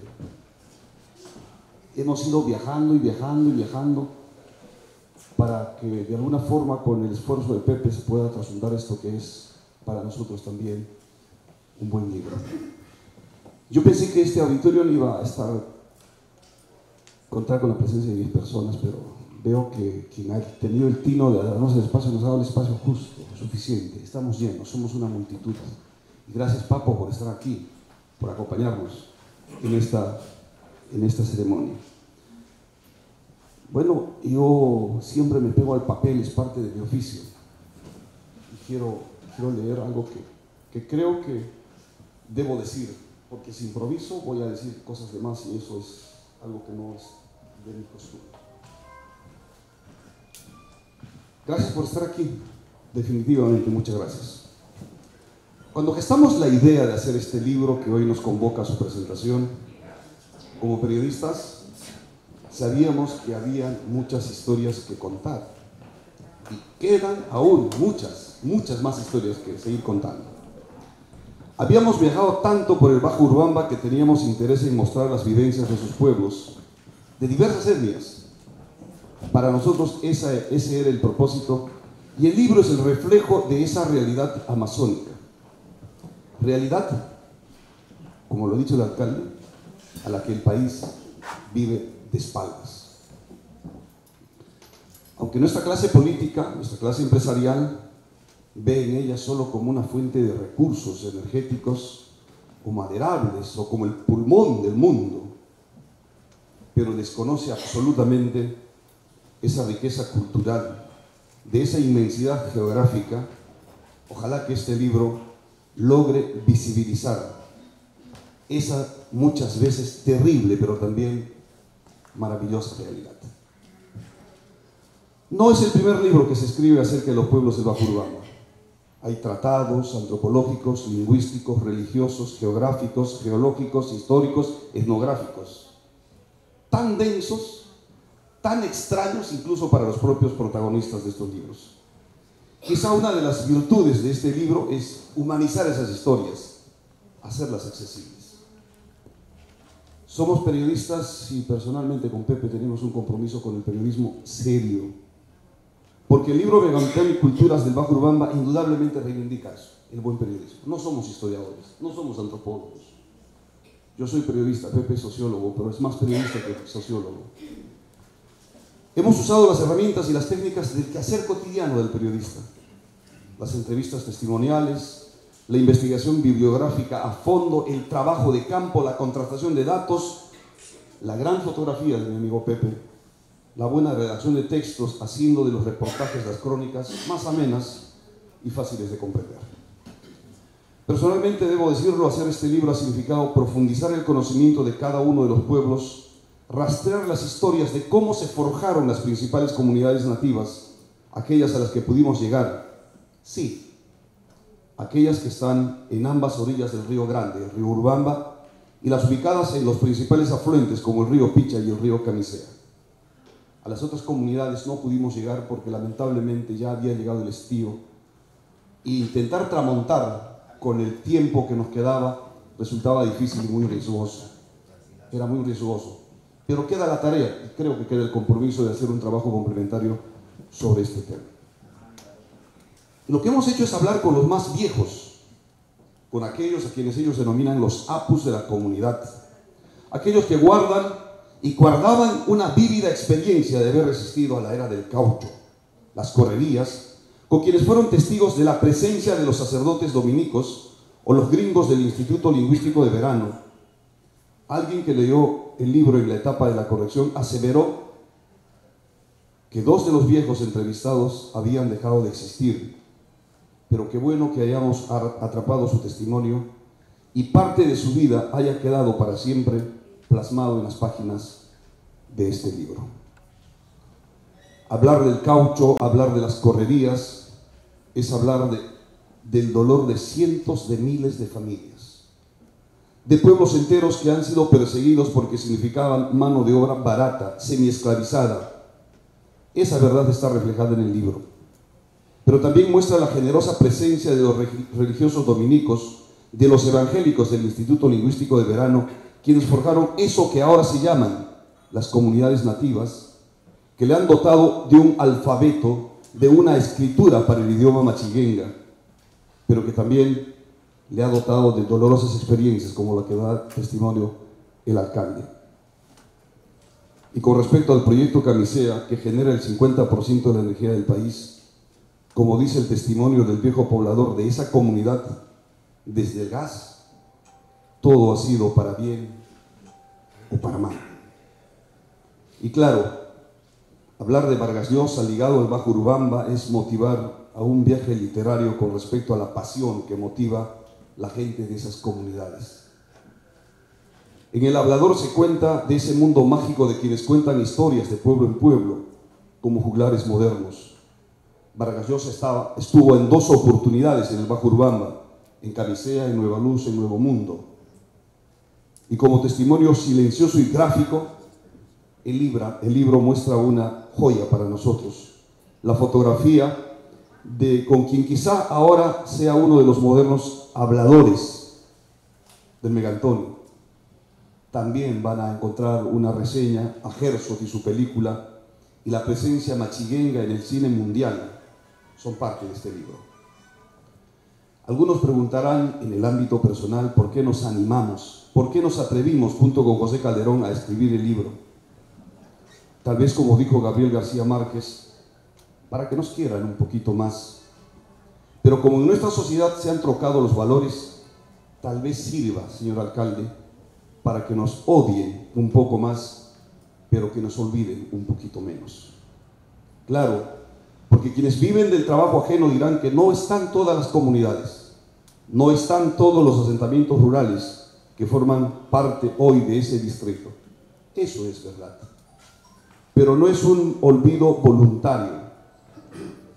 D: hemos ido viajando y viajando y viajando para que de alguna forma, con el esfuerzo de Pepe, se pueda trasladar esto que es para nosotros también un buen libro. Yo pensé que este auditorio no iba a contar con la presencia de 10 personas, pero veo que quien ha tenido el tino de darnos el espacio nos ha dado el espacio justo, suficiente. Estamos llenos, somos una multitud. Y gracias, Papo, por estar aquí, por acompañarnos en esta ceremonia. Bueno, yo siempre me pego al papel, es parte de mi oficio. Y quiero leer algo que creo que debo decir, porque si improviso voy a decir cosas de más y eso es algo que no es de mi costumbre. Gracias por estar aquí, definitivamente, muchas gracias. Cuando gestamos la idea de hacer este libro que hoy nos convoca a su presentación, como periodistas, sabíamos que había muchas historias que contar. Y quedan aún muchas más historias que seguir contando. Habíamos viajado tanto por el Bajo Urubamba que teníamos interés en mostrar las vivencias de sus pueblos, de diversas etnias. Para nosotros ese era el propósito, y el libro es el reflejo de esa realidad amazónica. Realidad, como lo ha dicho el alcalde, a la que el país vive de espaldas. Aunque nuestra clase política, nuestra clase empresarial, ve en ella solo como una fuente de recursos energéticos o maderables o como el pulmón del mundo, pero desconoce absolutamente esa riqueza cultural, de esa inmensidad geográfica. Ojalá que este libro logre visibilizar esa muchas veces terrible, pero también maravillosa realidad. No es el primer libro que se escribe acerca de los pueblos del Bajo Urubamba. Hay tratados antropológicos, lingüísticos, religiosos, geográficos, geológicos, históricos, etnográficos, tan densos, tan extraños incluso para los propios protagonistas de estos libros. Quizá una de las virtudes de este libro es humanizar esas historias, hacerlas accesibles. Somos periodistas y personalmente con Pepe tenemos un compromiso con el periodismo serio, porque el libro Veganteo y Culturas del Bajo Urubamba indudablemente reivindica eso, el buen periodismo. No somos historiadores, no somos antropólogos. Yo soy periodista, Pepe es sociólogo, pero es más periodista que sociólogo. Hemos usado las herramientas y las técnicas del quehacer cotidiano del periodista. Las entrevistas testimoniales, la investigación bibliográfica a fondo, el trabajo de campo, la contrastación de datos, la gran fotografía de mi amigo Pepe, la buena redacción de textos, haciendo de los reportajes las crónicas más amenas y fáciles de comprender. Personalmente, debo decirlo, hacer este libro ha significado profundizar el conocimiento de cada uno de los pueblos, rastrear las historias de cómo se forjaron las principales comunidades nativas, aquellas a las que pudimos llegar. Sí, aquellas que están en ambas orillas del río Grande, el río Urubamba, y las ubicadas en los principales afluentes como el río Picha y el río Camisea. A las otras comunidades no pudimos llegar porque lamentablemente ya había llegado el estío, e intentar tramontar con el tiempo que nos quedaba resultaba difícil y muy riesgoso. Era muy riesgoso. Pero queda la tarea, y creo que queda el compromiso de hacer un trabajo complementario sobre este tema. Lo que hemos hecho es hablar con los más viejos, con aquellos a quienes ellos denominan los apus de la comunidad, aquellos que guardan y guardaban una vívida experiencia de haber resistido a la era del caucho, las correrías, con quienes fueron testigos de la presencia de los sacerdotes dominicos o los gringos del Instituto Lingüístico de Verano. Alguien que leyó el libro en la etapa de la corrección aseveró que 2 de los viejos entrevistados habían dejado de existir, pero qué bueno que hayamos atrapado su testimonio y parte de su vida haya quedado para siempre plasmado en las páginas de este libro. Hablar del caucho, hablar de las correrías, es hablar del dolor de cientos de miles de familias, de pueblos enteros que han sido perseguidos porque significaban mano de obra barata, semiesclavizada. Esa verdad está reflejada en el libro, pero también muestra la generosa presencia de los religiosos dominicos, de los evangélicos del Instituto Lingüístico de Verano, quienes forjaron eso que ahora se llaman las comunidades nativas, que le han dotado de un alfabeto, de una escritura para el idioma machiguenga, pero que también le ha dotado de dolorosas experiencias, como la que da testimonio el alcalde. Y con respecto al proyecto Camisea, que genera el 50% de la energía del país, como dice el testimonio del viejo poblador de esa comunidad, desde el gas, todo ha sido para bien o para mal. Y claro, hablar de Vargas Llosa ligado al Bajo Urubamba es motivar a un viaje literario con respecto a la pasión que motiva la gente de esas comunidades. En El Hablador se cuenta de ese mundo mágico de quienes cuentan historias de pueblo en pueblo, como juglares modernos. Vargas Llosa estuvo en 2 oportunidades en el Bajo Urubamba, en Camisea, en Nueva Luz, en Nuevo Mundo. Y como testimonio silencioso y gráfico, el libro muestra una joya para nosotros. La fotografía con quien quizá ahora sea uno de los modernos habladores del Megantonio. También van a encontrar una reseña a Herzog y su película, y la presencia machiguenga en el cine mundial son parte de este libro. Algunos preguntarán en el ámbito personal por qué nos animamos, por qué nos atrevimos junto con José Calderón a escribir el libro. Tal vez, como dijo Gabriel García Márquez, para que nos quieran un poquito más. Pero como en nuestra sociedad se han trocado los valores, tal vez sirva, señor alcalde, para que nos odien un poco más, pero que nos olviden un poquito menos. Claro, porque quienes viven del trabajo ajeno dirán que no están todas las comunidades, no están todos los asentamientos rurales que forman parte hoy de ese distrito. Eso es verdad. Pero no es un olvido voluntario,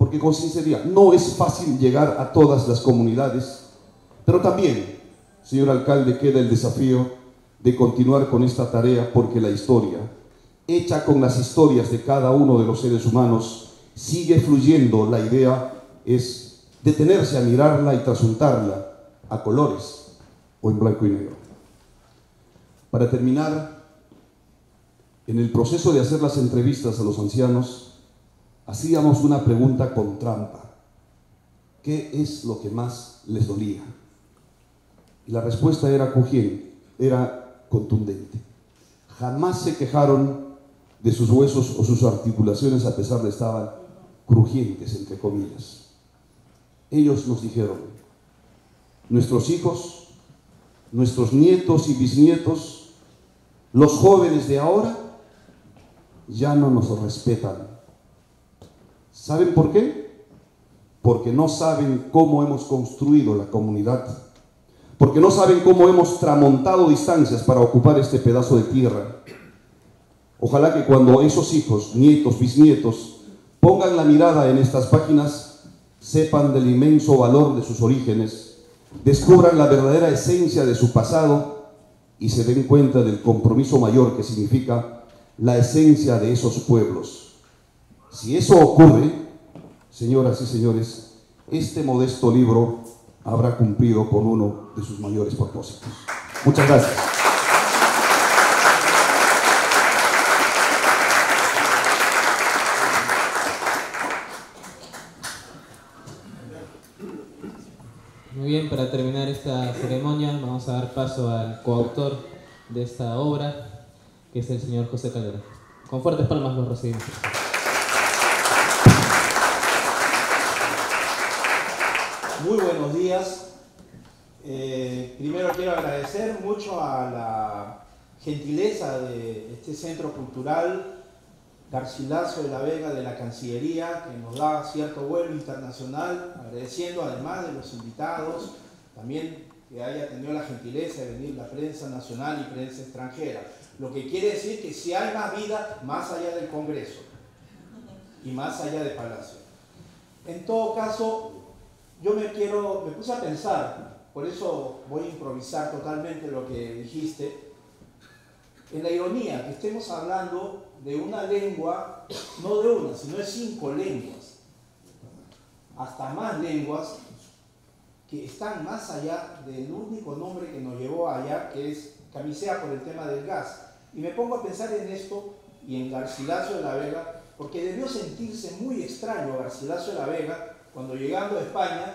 D: porque con sinceridad no es fácil llegar a todas las comunidades, pero también, señor alcalde, queda el desafío de continuar con esta tarea, porque la historia, hecha con las historias de cada uno de los seres humanos, sigue fluyendo. La idea es detenerse a mirarla y trasuntarla a colores o en blanco y negro. Para terminar, en el proceso de hacer las entrevistas a los ancianos, hacíamos una pregunta con trampa. ¿Qué es lo que más les dolía? Y la respuesta era crujiente, era contundente. Jamás se quejaron de sus huesos o sus articulaciones, a pesar de estar crujientes, entre comillas. Ellos nos dijeron: nuestros hijos, nuestros nietos y bisnietos, los jóvenes de ahora, ya no nos respetan. ¿Saben por qué? Porque no saben cómo hemos construido la comunidad, porque no saben cómo hemos tramontado distancias para ocupar este pedazo de tierra. Ojalá que cuando esos hijos, nietos, bisnietos pongan la mirada en estas páginas, sepan del inmenso valor de sus orígenes, descubran la verdadera esencia de su pasado y se den cuenta del compromiso mayor que significa la esencia de esos pueblos. Si eso ocurre, señoras y señores, este modesto libro habrá cumplido con uno de sus mayores propósitos. Muchas gracias.
A: Muy bien, para terminar esta ceremonia vamos a dar paso al coautor de esta obra, que es el señor José Calderón. Con fuertes palmas los recibimos.
E: Muy buenos días. Primero quiero agradecer mucho a la gentileza de este Centro Cultural Garcilaso de la Vega de la Cancillería, que nos da cierto vuelo internacional, agradeciendo además de los invitados, también que haya tenido la gentileza de venir la prensa nacional y prensa extranjera. Lo que quiere decir que si hay más vida más allá del Congreso y más allá de Palacio. En todo caso, yo me puse a pensar, por eso voy a improvisar totalmente lo que dijiste, en la ironía que estemos hablando de una lengua, no de una, sino de 5 lenguas, hasta más lenguas que están más allá del único nombre que nos llevó allá, que es Camisea, por el tema del gas. Y me pongo a pensar en esto y en Garcilaso de la Vega, porque debió sentirse muy extraño Garcilaso de la Vega cuando, llegando a España,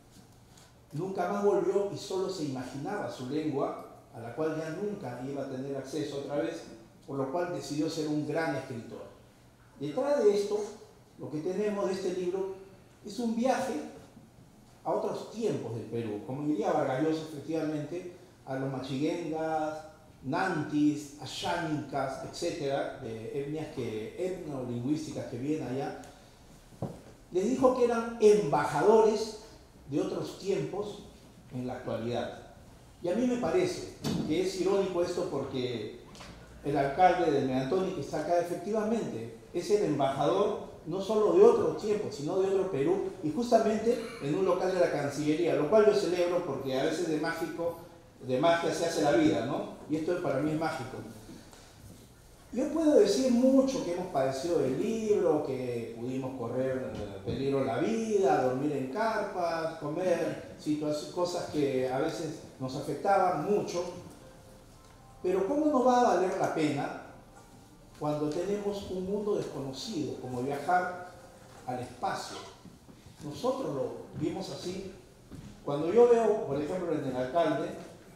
E: nunca más volvió y solo se imaginaba su lengua, a la cual ya nunca iba a tener acceso otra vez, por lo cual decidió ser un gran escritor. Detrás de esto, lo que tenemos de este libro es un viaje a otros tiempos del Perú, como diría Vargas Llosa, efectivamente, a los machiguengas, nantis, ashánicas, etcétera, de etnias etnolingüísticas que vienen allá. Les dijo que eran embajadores de otros tiempos en la actualidad. Y a mí me parece que es irónico esto, porque el alcalde de Meantoni, que está acá, efectivamente es el embajador no solo de otros tiempos, sino de otro Perú, y justamente en un local de la Cancillería, lo cual yo celebro, porque a veces de magia se hace la vida, ¿no? Y esto para mí es mágico. Yo puedo decir mucho que hemos padecido del libro, que pudimos correr peligro la vida, dormir en carpas, comer cosas que a veces nos afectaban mucho, pero ¿cómo nos va a valer la pena cuando tenemos un mundo desconocido, como viajar al espacio? Nosotros lo vimos así. Cuando yo veo, por ejemplo, en el alcalde,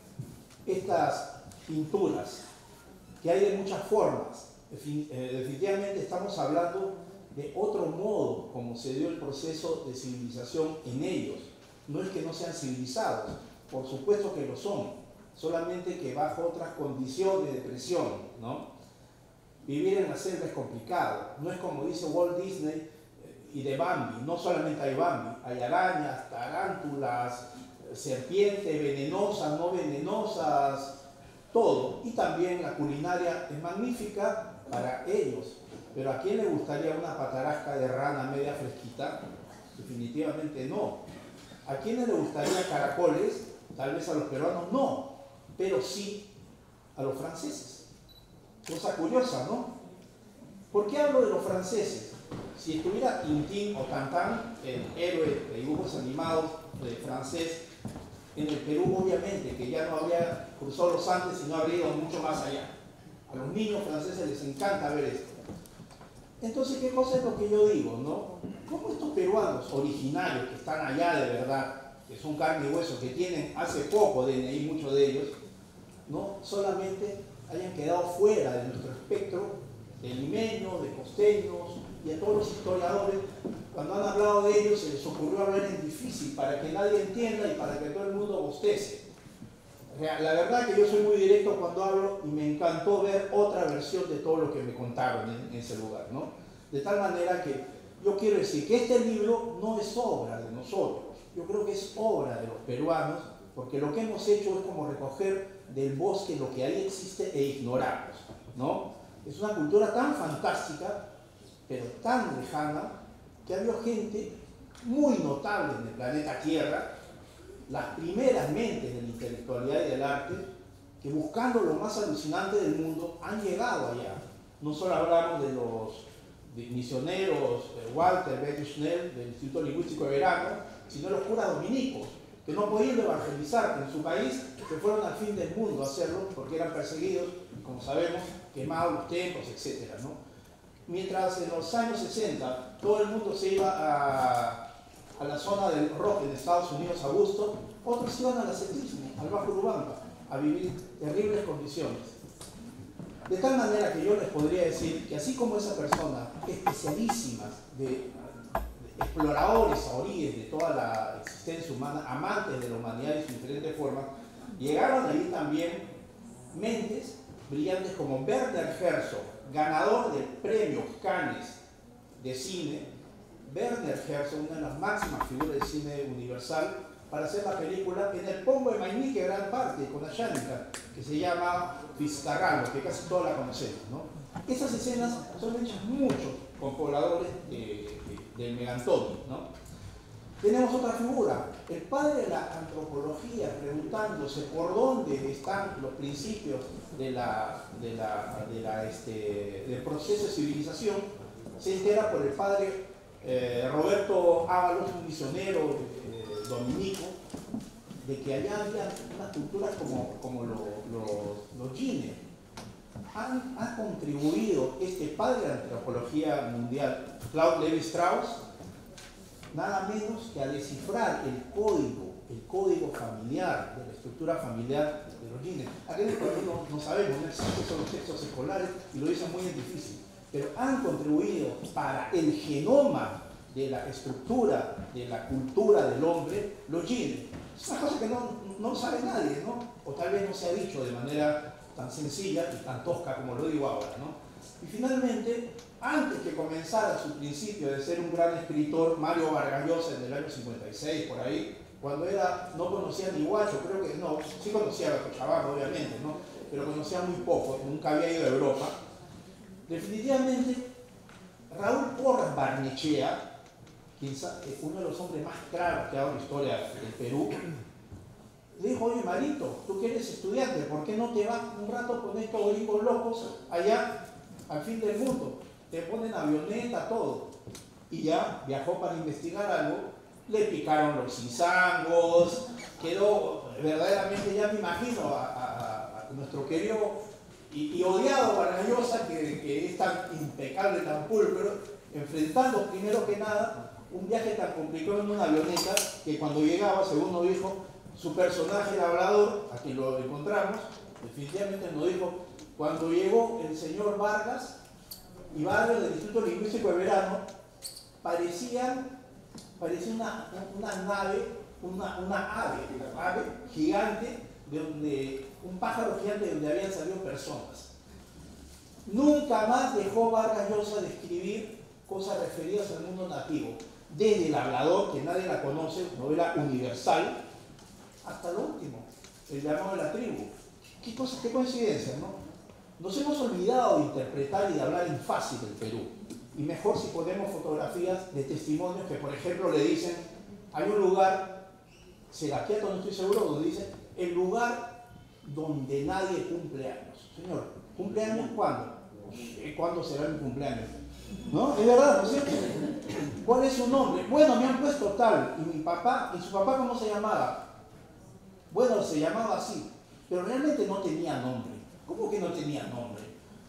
E: estas pinturas, que hay de muchas formas, definitivamente estamos hablando de otro modo como se dio el proceso de civilización en ellos. No es que no sean civilizados, por supuesto que lo son, solamente que bajo otras condiciones de presión, ¿no? Vivir en la selva es complicado, no es como dice Walt Disney y de Bambi, no solamente hay Bambi, hay arañas, tarántulas, serpientes venenosas, no venenosas, todo. Y también la culinaria es magnífica para ellos, pero ¿a quién le gustaría una patarasca de rana media fresquita definitivamente no. ¿A quiénes le gustaría caracoles? Tal vez a los peruanos no, pero sí a los franceses. Cosa curiosa, ¿no? ¿Por qué hablo de los franceses? Si estuviera Tintín o Tantán, el héroe de dibujos animados francés, en el Perú obviamente que ya no habría cruzado los Andes y no habría ido mucho más allá. A los niños franceses les encanta ver esto. Entonces, ¿qué cosa es lo que yo digo, no? ¿Cómo estos peruanos originarios que están allá de verdad, que son carne y hueso, que tienen hace poco DNI, muchos de ellos, no solamente hayan quedado fuera de nuestro espectro de limeños, de costeños y a todos los historiadores, cuando han hablado de ellos se les ocurrió hablar en difícil para que nadie entienda y para que todo el mundo bostece? La verdad que yo soy muy directo cuando hablo y me encantó ver otra versión de todo lo que me contaron en ese lugar, ¿no? De tal manera que yo quiero decir que este libro no es obra de nosotros, yo creo que es obra de los peruanos, porque lo que hemos hecho es como recoger del bosque lo que ahí existe e ignorarlos, ¿no? Es una cultura tan fantástica, pero tan lejana, que había gente muy notable en el planeta Tierra, las primeras mentes de la intelectualidad y del arte, que buscando lo más alucinante del mundo han llegado allá. No solo hablamos de los misioneros Walter B. Schnell del Instituto Lingüístico de Verano, sino los curas dominicos, que no podían evangelizar, que en su país se fueron al fin del mundo a hacerlo porque eran perseguidos, como sabemos, quemados los templos, etc., ¿no? Mientras en los años 60 todo el mundo se iba a la zona del rock en Estados Unidos a gusto, otros iban al ascetismo, al Bajo Urubamba, a vivir terribles condiciones. De tal manera que yo les podría decir que así como esa persona, especialísimas de exploradores a orillas de toda la existencia humana, amantes de la humanidad y sus diferentes formas, llegaron allí también mentes brillantes como Werner Herzog, ganador del premio Cannes de cine. Werner Herzog, una de las máximas figuras del cine universal, para hacer la película en el Pongo de Mainique, gran parte, con Ashánica, que se llama Vizcarrano, que casi todos la conocemos, ¿no? Esas escenas son hechas mucho con pobladores del Megantoni, ¿no? Tenemos otra figura, el padre de la antropología, preguntándose por dónde están los principios del proceso de civilización, se entera por el padre Roberto Ábalos, un misionero dominico, de que allá había unas culturas como los jines. Ha contribuido este padre de la antropología mundial, Claude Lévi-Strauss, nada menos que a descifrar el código familiar, de la estructura familiar de los jines. Aquí en el Perú no sabemos, no existen son los textos escolares y lo dicen muy difícil, pero han contribuido para el genoma de la estructura, de la cultura del hombre, los jines. Es una cosa que no sabe nadie, ¿no? O tal vez no se ha dicho de manera tan sencilla y tan tosca como lo digo ahora, ¿no? Y finalmente, antes que comenzara su principio de ser un gran escritor, Mario Vargas Llosa en el año 56, por ahí, cuando no conocía ni Guacho, creo que no, sí conocía a Cochabamba, obviamente, ¿no? Pero conocía muy poco, nunca había ido a Europa. Definitivamente, Raúl Porras Barnechea, uno de los hombres más claros que ha dado en la historia del Perú, le dijo: oye, Marito, tú que eres estudiante, ¿por qué no te vas un rato con estos gringos locos allá al fin del mundo? Te ponen avioneta, todo. Y ya viajó para investigar algo, le picaron los cizangos, quedó verdaderamente, ya me imagino, a nuestro querido y odiado Vargas Llosa, que es tan impecable, tan pulcro, enfrentando primero que nada un viaje tan complicado en una avioneta, que cuando llegaba, según nos dijo, su personaje era hablador, a quien lo encontramos, definitivamente nos dijo: cuando llegó el señor Vargas y Barrios del Instituto Lingüístico de Verano, parecía una nave, una ave gigante, un pájaro gigante donde habían salido personas. Nunca más dejó Vargas Llosa de escribir cosas referidas al mundo nativo, desde El hablador, que nadie la conoce, novela universal, hasta lo último, El llamado de la tribu. Qué coincidencia, ¿no? Nos hemos olvidado de interpretar y de hablar en fácil del Perú. y mejor si ponemos fotografías de testimonios que, por ejemplo, le dicen, hay un lugar, Seraquiato, no estoy seguro, donde dice, el lugar donde nadie cumple años. Señor, ¿cumpleaños cuándo? ¿Cuándo será mi cumpleaños? ¿No? Es verdad, ¿no es cierto? ¿Cuál es su nombre? Bueno, me han puesto tal. ¿Y mi papá? ¿Y su papá cómo se llamaba? Bueno, se llamaba así. Pero realmente no tenía nombre. ¿Cómo que no tenía nombre?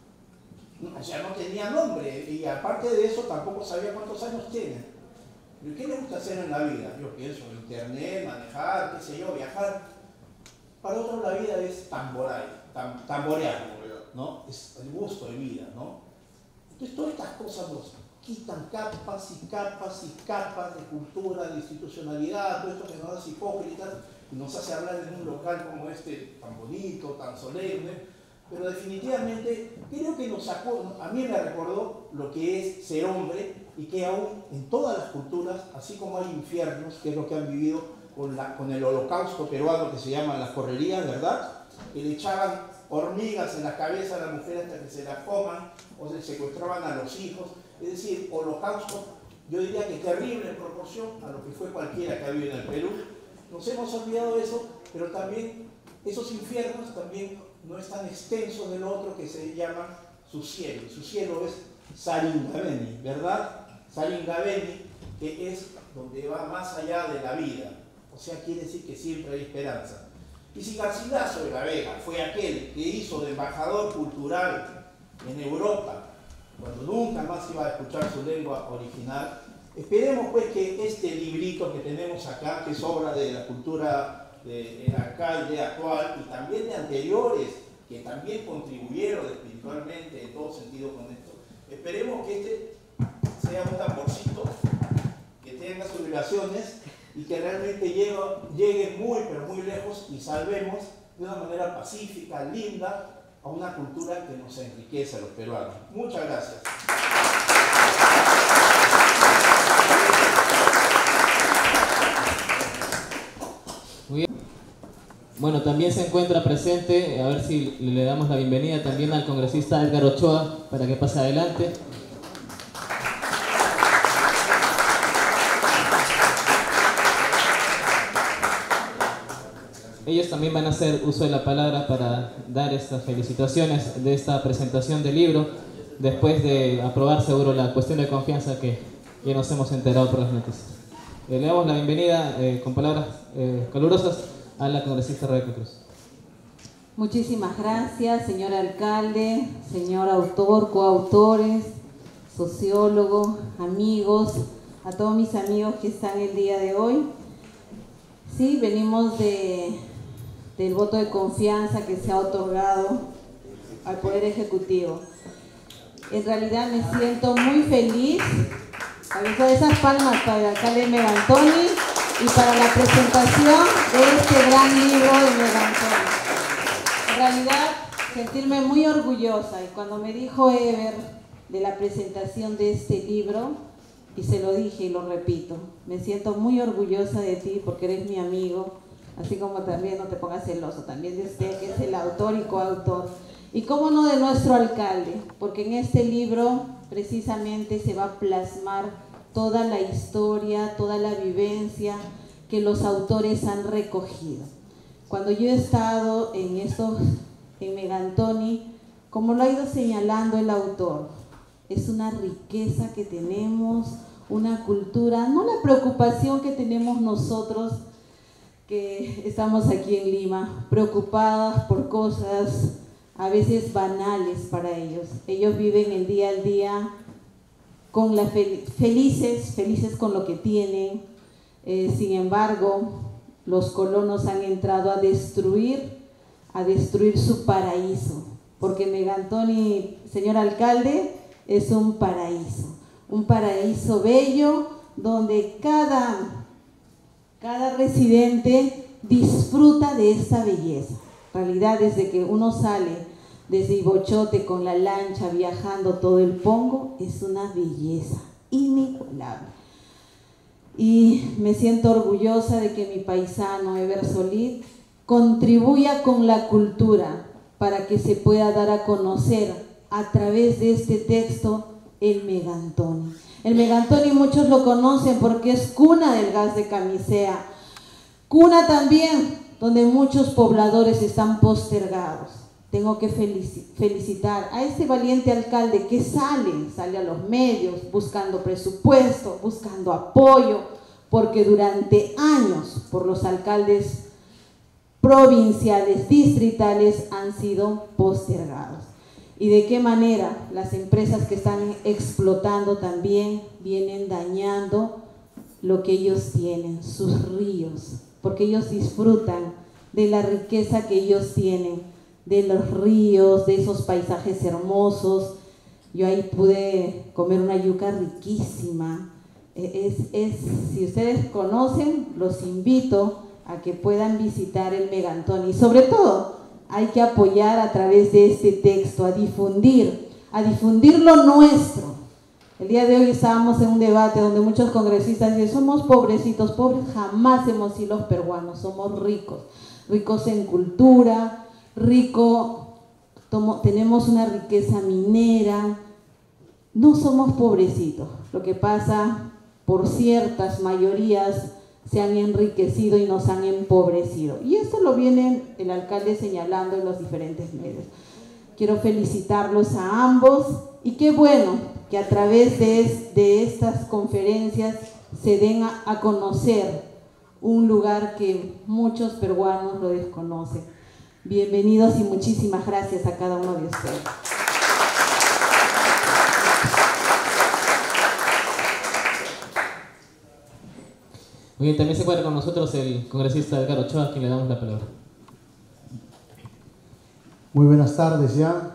E: O sea, no tenía nombre. Y aparte de eso, tampoco sabía cuántos años tiene. ¿Pero qué le gusta hacer en la vida? Yo pienso, internet, manejar, qué sé yo, viajar. Para otros la vida es tamborear, ¿no? Es el gusto de vida, ¿no? Entonces todas estas cosas nos quitan capas y capas y capas de cultura, de institucionalidad, todo esto que nos hace hipócritas y nos hace hablar en un local como este, tan bonito, tan solemne, pero definitivamente creo que nos sacó, a mí me recordó lo que es ser hombre y que aún en todas las culturas, así como hay infiernos, que es lo que han vivido con el holocausto peruano que se llaman las correrías, ¿verdad? Que le echaban hormigas en la cabeza a la mujer hasta que se la coman, o se secuestraban a los hijos. Es decir, holocausto, yo diría que terrible en proporción a lo que fue cualquiera que ha vivido en el Perú. Nos hemos olvidado de eso, pero también esos infiernos también no están extensos del otro que se llama su cielo. Su cielo es Saringaveni, ¿verdad? Saringaveni, que es donde va más allá de la vida. O sea, quiere decir que siempre hay esperanza. Y si Garcilaso de la Vega fue aquel que hizo de embajador cultural en Europa, cuando nunca más iba a escuchar su lengua original, esperemos pues que este librito que tenemos acá, que es obra de la cultura del alcalde actual y también de anteriores, que también contribuyeron espiritualmente en todo sentido con esto, esperemos que este sea un tamborcito, que tenga sus vibraciones y que realmente llegue muy, pero muy lejos y salvemos de una manera pacífica, linda, a una cultura que nos enriquece a los peruanos. Muchas gracias.
A: Muy bien. Bueno, también se encuentra presente, a ver si le damos la bienvenida también al congresista Edgar Ochoa para que pase adelante. Ellos también van a hacer uso de la palabra para dar estas felicitaciones de esta presentación del libro, después de aprobar seguro la cuestión de confianza que ya nos hemos enterado por las noticias. Le damos la bienvenida con palabras calurosas a la congresista Rebeca Cruz.
F: Muchísimas gracias, señor alcalde, señor autor, coautores, sociólogo, amigos, a todos mis amigos que están el día de hoy. Sí, venimos del voto de confianza que se ha otorgado al Poder Ejecutivo. En realidad me siento muy feliz. A ver, esas palmas para el alcalde Megantoni y para la presentación de este gran libro de Megantoni. En realidad, sentirme muy orgullosa. Y cuando me dijo Ever de la presentación de este libro, y se lo dije y lo repito, me siento muy orgullosa de ti porque eres mi amigo, así como también no te pongas celoso, también de usted que es el autor y coautor. Y cómo no de nuestro alcalde, porque en este libro precisamente se va a plasmar toda la historia, toda la vivencia que los autores han recogido. Cuando yo he estado en Megantoni, como lo ha ido señalando el autor, es una riqueza que tenemos, una cultura, no la preocupación que tenemos nosotros que estamos aquí en Lima, preocupadas por cosas a veces banales para ellos. Ellos viven el día al día con felices con lo que tienen. Sin embargo, los colonos han entrado a destruir su paraíso, porque Megantoni, señor alcalde, es un paraíso bello donde cada residente disfruta de esta belleza. En realidad, desde que uno sale desde Ibochote con la lancha viajando todo el Pongo, es una belleza inigualable. Y me siento orgullosa de que mi paisano Ever Solís contribuya con la cultura para que se pueda dar a conocer a través de este texto el Megantoni. El Megantoni muchos lo conocen porque es cuna del gas de Camisea, cuna también donde muchos pobladores están postergados. Tengo que felicitar a ese valiente alcalde que sale a los medios buscando presupuesto, buscando apoyo, porque durante años por los alcaldes provinciales, distritales han sido postergados. Y de qué manera las empresas que están explotando también vienen dañando lo que ellos tienen, sus ríos, porque ellos disfrutan de la riqueza que ellos tienen, de los ríos, de esos paisajes hermosos. Yo ahí pude comer una yuca riquísima. Si ustedes conocen, los invito a que puedan visitar el Megantoni. Y sobre todo, hay que apoyar a través de este texto, a difundir lo nuestro. El día de hoy estábamos en un debate donde muchos congresistas dicen, somos pobrecitos, pobres jamás hemos sido los peruanos, somos ricos, ricos en cultura, tenemos una riqueza minera, no somos pobrecitos. Lo que pasa, por ciertas mayorías se han enriquecido y nos han empobrecido. Y esto lo viene el alcalde señalando en los diferentes medios. Quiero felicitarlos a ambos y qué bueno que a través de estas conferencias se den a conocer un lugar que muchos peruanos lo desconocen. Bienvenidos y muchísimas gracias a cada uno de ustedes.
A: Muy bien, también se encuentra con nosotros el congresista Edgar Ochoa, a quien le damos la palabra.
G: Muy buenas tardes ya.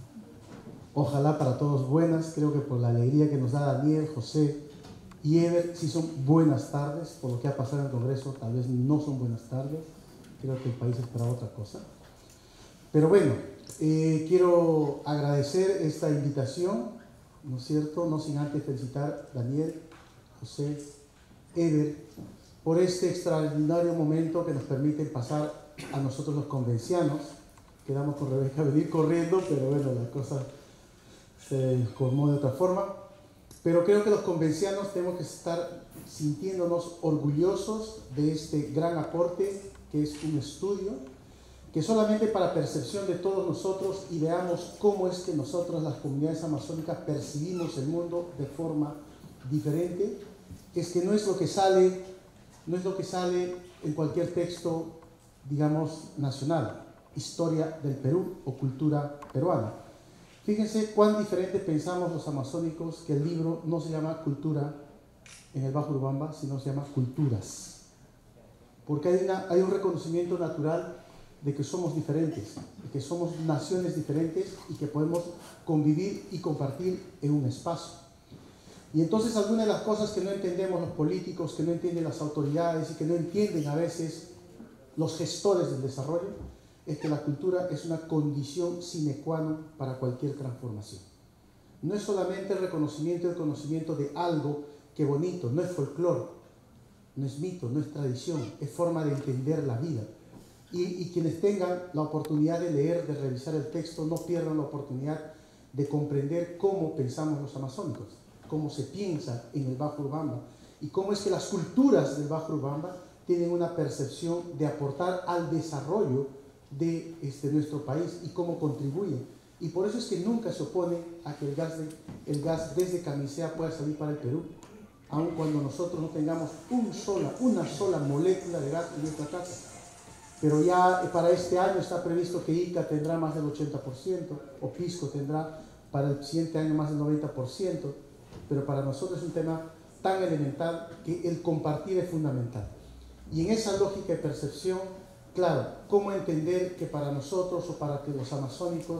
G: Ojalá para todos buenas. Creo que por la alegría que nos da Daniel, José y Ever, sí son buenas tardes. Por lo que ha pasado en el Congreso, tal vez no son buenas tardes. Creo que el país espera otra cosa. Pero bueno, quiero agradecer esta invitación, ¿no es cierto? No sin antes felicitar a Daniel, José, Ever, por este extraordinario momento que nos permite pasar a nosotros los convencianos. Quedamos con Rebeca venir corriendo, pero bueno, la cosa se formó de otra forma. Pero creo que los convencianos tenemos que estar sintiéndonos orgullosos de este gran aporte que es un estudio, que solamente para percepción de todos nosotros y veamos cómo es que nosotros, las comunidades amazónicas, percibimos el mundo de forma diferente, es que no es lo que sale en cualquier texto, digamos, nacional, historia del Perú o cultura peruana. Fíjense cuán diferente pensamos los amazónicos que el libro no se llama Cultura en el Bajo Urubamba, sino se llama Culturas. Porque hay un reconocimiento natural de que somos diferentes, de que somos naciones diferentes y que podemos convivir y compartir en un espacio. Y entonces algunas de las cosas que no entendemos los políticos, que no entienden las autoridades y que no entienden a veces los gestores del desarrollo, es que la cultura es una condición sine qua non para cualquier transformación. No es solamente el reconocimiento y el conocimiento de algo que bonito, no es folclore, no es mito, no es tradición, es forma de entender la vida. Y quienes tengan la oportunidad de leer, de revisar el texto, no pierdan la oportunidad de comprender cómo pensamos los amazónicos, cómo se piensa en el Bajo Urubamba y cómo es que las culturas del Bajo Urubamba tienen una percepción de aportar al desarrollo de nuestro país y cómo contribuyen. Y por eso es que nunca se opone a que el gas desde Camisea pueda salir para el Perú, aun cuando nosotros no tengamos una sola molécula de gas en nuestra casa. Pero ya para este año está previsto que Ica tendrá más del 80%, o Pisco tendrá para el siguiente año más del 90%, pero para nosotros es un tema tan elemental que el compartir es fundamental. Y en esa lógica de percepción, claro, cómo entender que para nosotros o para que los amazónicos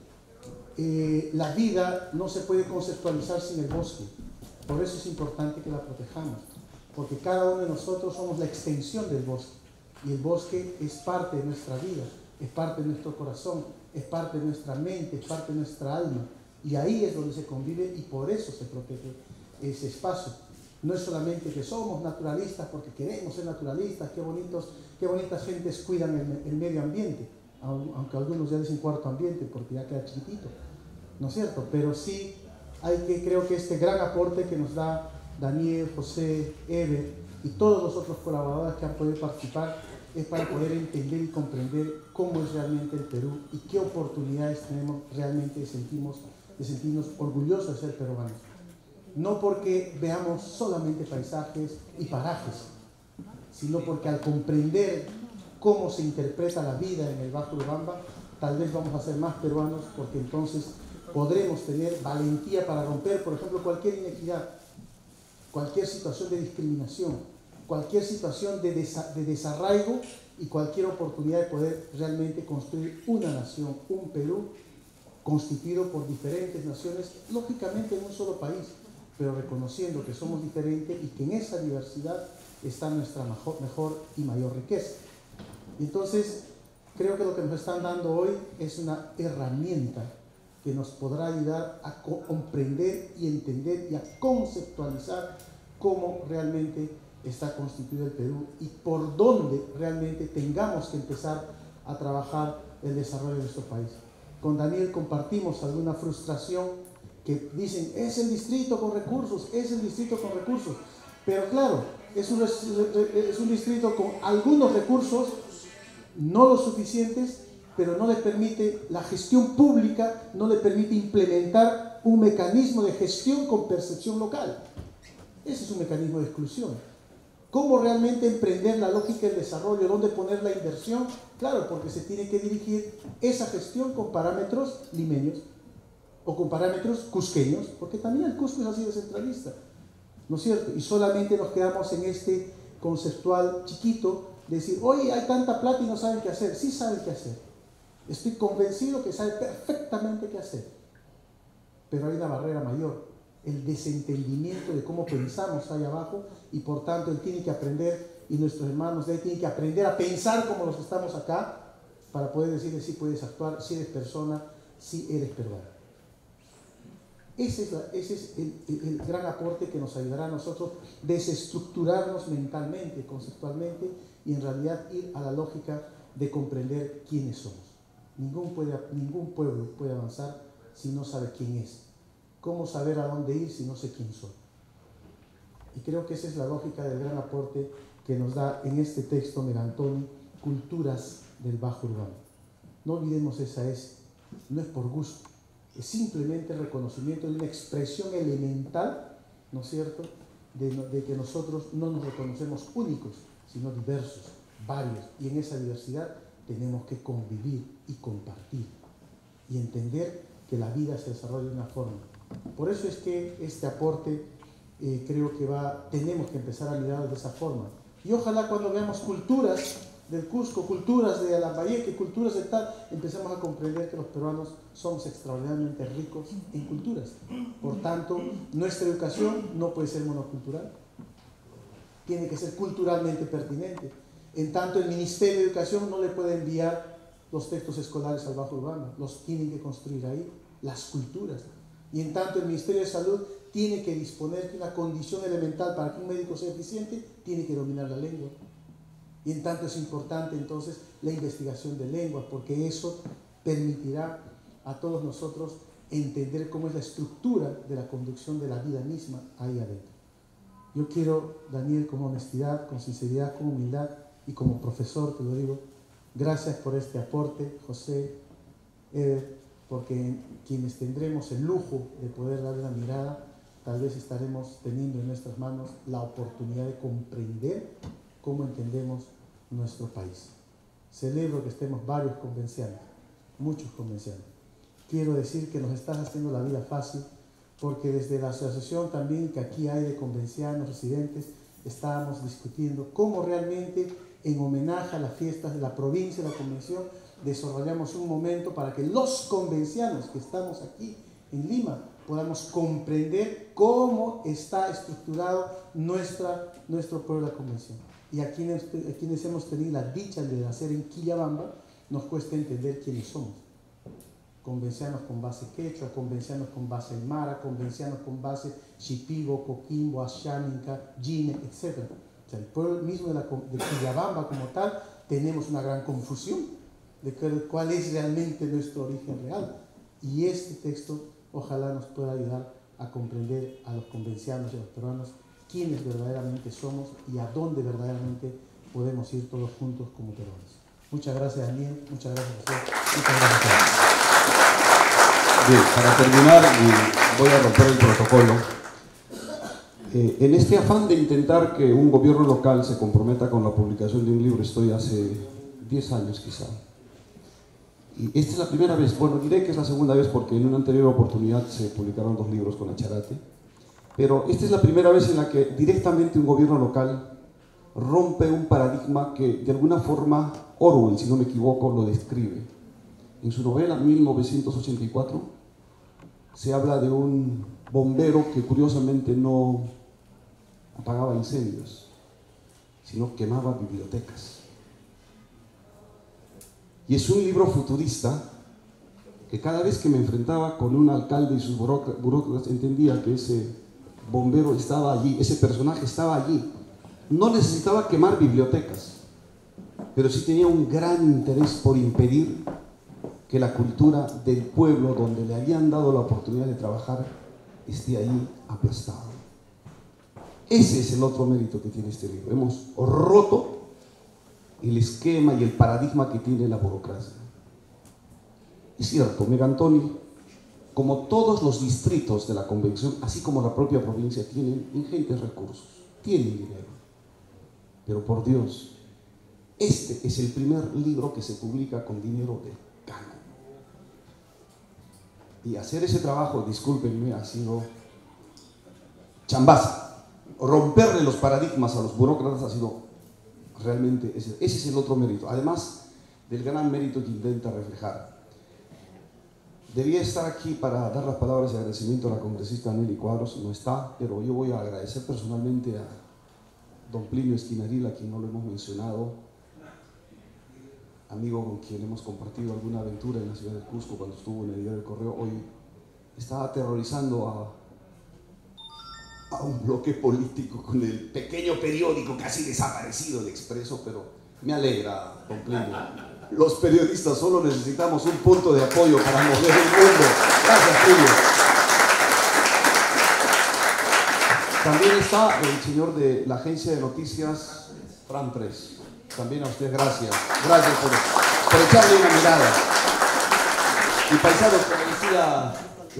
G: la vida no se puede conceptualizar sin el bosque. Por eso es importante que la protejamos, porque cada uno de nosotros somos la extensión del bosque. Y el bosque es parte de nuestra vida, es parte de nuestro corazón, es parte de nuestra mente, es parte de nuestra alma. Y ahí es donde se convive y por eso se protege ese espacio. No es solamente que somos naturalistas porque queremos ser naturalistas, qué bonitas gentes cuidan el medio ambiente, aunque algunos ya dicen cuarto ambiente porque ya queda chiquitito, ¿no es cierto? Pero sí creo que este gran aporte que nos da Daniel, José, Ever y todos los otros colaboradores que han podido participar es para poder entender y comprender cómo es realmente el Perú y qué oportunidades tenemos realmente de sentirnos orgullosos de ser peruanos. No porque veamos solamente paisajes y parajes, sino porque al comprender cómo se interpreta la vida en el Bajo Urubamba, tal vez vamos a ser más peruanos, porque entonces podremos tener valentía para romper, por ejemplo, cualquier inequidad, cualquier situación de discriminación, cualquier situación de desarraigo y cualquier oportunidad de poder realmente construir una nación, un Perú constituido por diferentes naciones, lógicamente en un solo país, pero reconociendo que somos diferentes y que en esa diversidad está nuestra mejor y mayor riqueza. Y entonces, creo que lo que nos están dando hoy es una herramienta que nos podrá ayudar a comprender y entender y a conceptualizar cómo realmente está constituido el Perú y por dónde realmente tengamos que empezar a trabajar el desarrollo de nuestro país. Con Daniel compartimos alguna frustración que dicen, es el distrito con recursos, es el distrito con recursos. Pero claro, es un distrito con algunos recursos, no los suficientes, pero no le permite, la gestión pública no le permite implementar un mecanismo de gestión con percepción local. Ese es un mecanismo de exclusión. ¿Cómo realmente emprender la lógica del desarrollo? ¿Dónde poner la inversión? Claro, porque se tiene que dirigir esa gestión con parámetros limeños o con parámetros cusqueños, porque también el Cusco es así de centralista, ¿no es cierto? Y solamente nos quedamos en este conceptual chiquito de decir, oye, hay tanta plata y no saben qué hacer. Sí saben qué hacer. Estoy convencido que saben perfectamente qué hacer. Pero hay una barrera mayor, el desentendimiento de cómo pensamos ahí abajo, y por tanto él tiene que aprender, y nuestros hermanos de ahí tienen que aprender a pensar como los que estamos acá, para poder decirle si puedes actuar, si eres persona, si eres peruano. Ese es el gran aporte que nos ayudará a nosotros desestructurarnos mentalmente, conceptualmente, y en realidad ir a la lógica de comprender quiénes somos. Ningún pueblo puede avanzar si no sabe quién es. ¿Cómo saber a dónde ir si no sé quién soy? Y creo que esa es la lógica del gran aporte que nos da en este texto Merantoni, Culturas del Bajo Urubamba. No olvidemos no es por gusto, es simplemente el reconocimiento de una expresión elemental, ¿no es cierto?, de que nosotros no nos reconocemos únicos, sino diversos, varios, y en esa diversidad tenemos que convivir y compartir y entender que la vida se desarrolla de una forma. Por eso es que este aporte creo que tenemos que empezar a mirar de esa forma. Y ojalá cuando veamos culturas del Cusco, culturas de Lambayeque, culturas de tal, empecemos a comprender que los peruanos somos extraordinariamente ricos en culturas. Por tanto, nuestra educación no puede ser monocultural, tiene que ser culturalmente pertinente. En tanto, el Ministerio de Educación no le puede enviar los textos escolares al Bajo Urubamba, los tienen que construir ahí, las culturas. Y en tanto, el Ministerio de Salud tiene que disponer de una condición elemental para que un médico sea eficiente, tiene que dominar la lengua. Y en tanto es importante entonces la investigación de lenguas, porque eso permitirá a todos nosotros entender cómo es la estructura de la conducción de la vida misma ahí adentro. Yo quiero, Daniel, con honestidad, con sinceridad, con humildad y como profesor, te lo digo, gracias por este aporte, José, porque quienes tendremos el lujo de poder dar una mirada, tal vez estaremos teniendo en nuestras manos la oportunidad de comprender cómo entendemos nuestro país. Celebro que estemos varios convencianos, muchos convencianos. Quiero decir que nos están haciendo la vida fácil, porque desde la asociación también que aquí hay de convencianos residentes, estábamos discutiendo cómo realmente, en homenaje a las fiestas de la provincia de la convención, desarrollamos un momento para que los convencianos que estamos aquí en Lima podamos comprender cómo está estructurado nuestro pueblo de la convención. Y a quienes hemos tenido la dicha de nacer en Quillabamba, nos cuesta entender quiénes somos. Convencianos con base quechua, convencianos con base aymara, convencianos con base shipibo, coquimbo, ashaninca, yine, etc. O sea, el pueblo mismo de Quillabamba como tal, tenemos una gran confusión de cuál es realmente nuestro origen real. Y este texto ojalá nos pueda ayudar a comprender a los convencianos y a los peruanos quiénes verdaderamente somos y a dónde verdaderamente podemos ir todos juntos como peruanos. Muchas gracias, Daniel. Muchas gracias, José. Muchas gracias a todos.
D: Bien, para terminar, y voy a romper el protocolo. En este afán de intentar que un gobierno local se comprometa con la publicación de un libro, estoy hace 10 años quizá. Y esta es la primera vez, bueno, diré que es la segunda vez porque en una anterior oportunidad se publicaron 2 libros con Acharate, pero esta es la primera vez en la que directamente un gobierno local rompe un paradigma que de alguna forma Orwell, si no me equivoco, lo describe. En su novela 1984 se habla de un bombero que curiosamente no apagaba incendios, sino quemaba bibliotecas. Y es un libro futurista que cada vez que me enfrentaba con un alcalde y sus burócratas entendía que ese bombero estaba allí, ese personaje estaba allí. No necesitaba quemar bibliotecas, pero sí tenía un gran interés por impedir que la cultura del pueblo donde le habían dado la oportunidad de trabajar esté ahí aplastado. Ese es el otro mérito que tiene este libro. Hemos roto el esquema y el paradigma que tiene la burocracia. Es cierto, Megantoni, como todos los distritos de la convención, así como la propia provincia, tienen ingentes recursos, tienen dinero. Pero por Dios, este es el primer libro que se publica con dinero del canon. Y hacer ese trabajo, discúlpenme, ha sido chambaza. Romperle los paradigmas a los burócratas ha sido realmente, ese es el otro mérito, además del gran mérito que intenta reflejar. Debía estar aquí para dar las palabras de agradecimiento a la congresista Nelly Cuadros, no está, pero yo voy a agradecer personalmente a don Plinio Esquinaril, a quien no lo hemos mencionado, amigo con quien hemos compartido alguna aventura en la ciudad del Cusco cuando estuvo en el Diario del Correo. Hoy está aterrorizando a un bloque político con el pequeño periódico casi desaparecido, El Expreso, pero me alegra, don Plinio. Los periodistas solo necesitamos un punto de apoyo para mover el mundo. Gracias, Plinio. También está el señor de la agencia de noticias, Fran Press. También a usted, gracias. Gracias por echarle una mirada. Y paisanos, como decía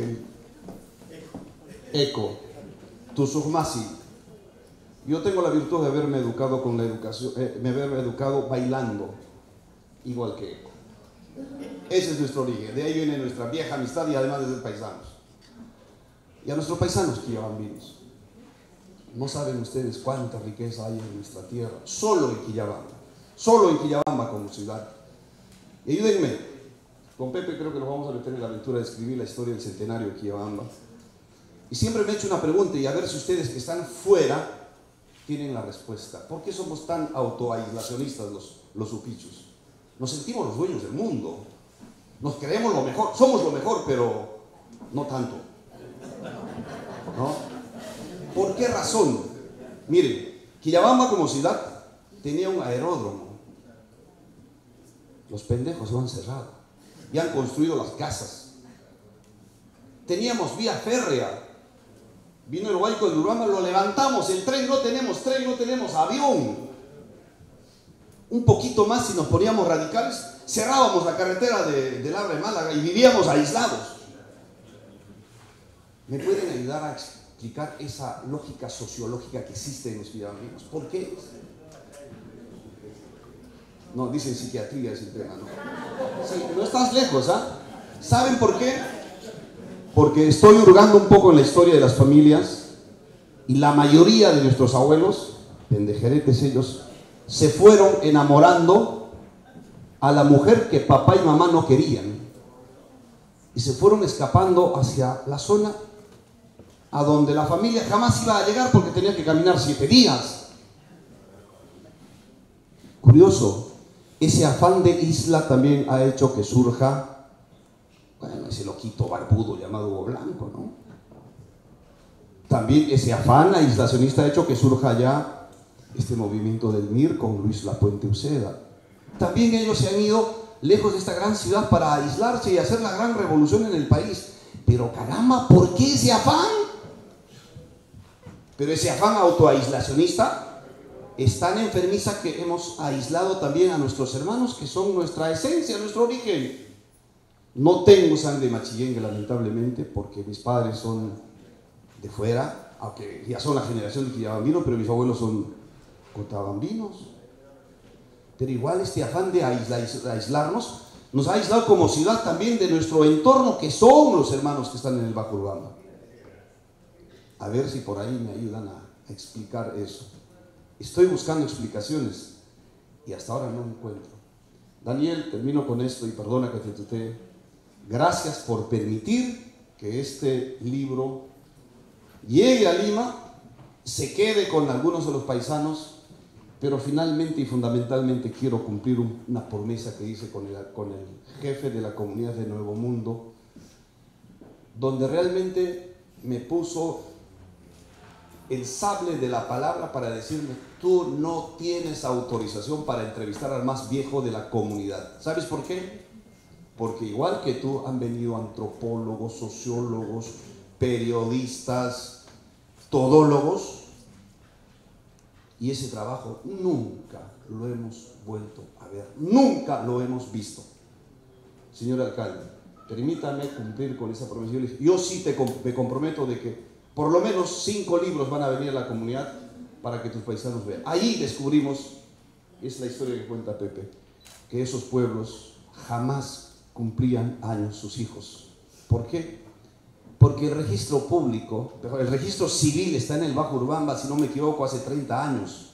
D: Eco, Tusugmasi. Yo tengo la virtud de haberme educado con la educación, haberme educado bailando, igual que Eco. Ese es nuestro origen, de ahí viene nuestra vieja amistad y además desde paisanos. Y a nuestros paisanos quillabambinos, no saben ustedes cuánta riqueza hay en nuestra tierra, solo en Quillabamba como ciudad. Y ayúdenme, con Pepe creo que nos vamos a meter en la aventura de escribir la historia del centenario de Quillabamba. Y siempre me he hecho una pregunta y a ver si ustedes que están fuera tienen la respuesta. ¿Por qué somos tan autoaislacionistas los upichos? Nos sentimos los dueños del mundo. Nos creemos lo mejor. Somos lo mejor, pero no tanto. ¿No? ¿Por qué razón? Miren, Quillabamba como ciudad tenía un aeródromo. Los pendejos lo han cerrado y han construido las casas. Teníamos vía férrea. Vino el Huayco de Urubamba, lo levantamos, el tren, no tenemos avión. Un poquito más si nos poníamos radicales, cerrábamos la carretera de Labra de Málaga y vivíamos aislados. ¿Me pueden ayudar a explicar esa lógica sociológica que existe en los quillabambinos? ¿Por qué? No, dicen psiquiatría es el tema, ¿no? Sí, no estás lejos, ¿ah? ¿Saben por qué? Porque estoy hurgando un poco en la historia de las familias y la mayoría de nuestros abuelos, pendejeretes ellos, se fueron enamorando a la mujer que papá y mamá no querían y se fueron escapando hacia la zona a donde la familia jamás iba a llegar porque tenía que caminar 7 días. Curioso, ese afán de isla también ha hecho que surja, bueno, ese loquito barbudo llamado Hugo Blanco, ¿no? También ese afán aislacionista ha hecho que surja ya este movimiento del MIR con Luis Lapuente Uceda. También ellos se han ido lejos de esta gran ciudad para aislarse y hacer la gran revolución en el país. Pero caramba, ¿por qué ese afán? Pero ese afán autoaislacionista es tan enfermiza que hemos aislado también a nuestros hermanos, que son nuestra esencia, nuestro origen. No tengo sangre machillengue, lamentablemente, porque mis padres son de fuera, aunque ya son la generación de quillabambinos, pero mis abuelos son cotabambinos. Pero igual este afán de aislarnos nos ha aislado como ciudad también de nuestro entorno, que son los hermanos que están en el Bajo Urubamba. A ver si por ahí me ayudan a explicar eso. Estoy buscando explicaciones y hasta ahora no encuentro. Daniel, termino con esto y perdona que te tutee. Gracias por permitir que este libro llegue a Lima, se quede con algunos de los paisanos, pero finalmente y fundamentalmente quiero cumplir una promesa que hice con el jefe de la comunidad de Nuevo Mundo, donde realmente me puso el sable de la palabra para decirme: tú no tienes autorización para entrevistar al más viejo de la comunidad. ¿Sabes por qué? Porque igual que tú han venido antropólogos, sociólogos, periodistas, todólogos, y ese trabajo nunca lo hemos vuelto a ver, nunca lo hemos visto. Señor alcalde, permítame cumplir con esa promesa. Yo sí me comprometo de que por lo menos 5 libros van a venir a la comunidad para que tus paisanos vean. Ahí descubrimos, es la historia que cuenta Pepe, que esos pueblos jamás cumplían años sus hijos. ¿Por qué? Porque el registro público, el registro civil está en el Bajo Urubamba, si no me equivoco, hace 30 años.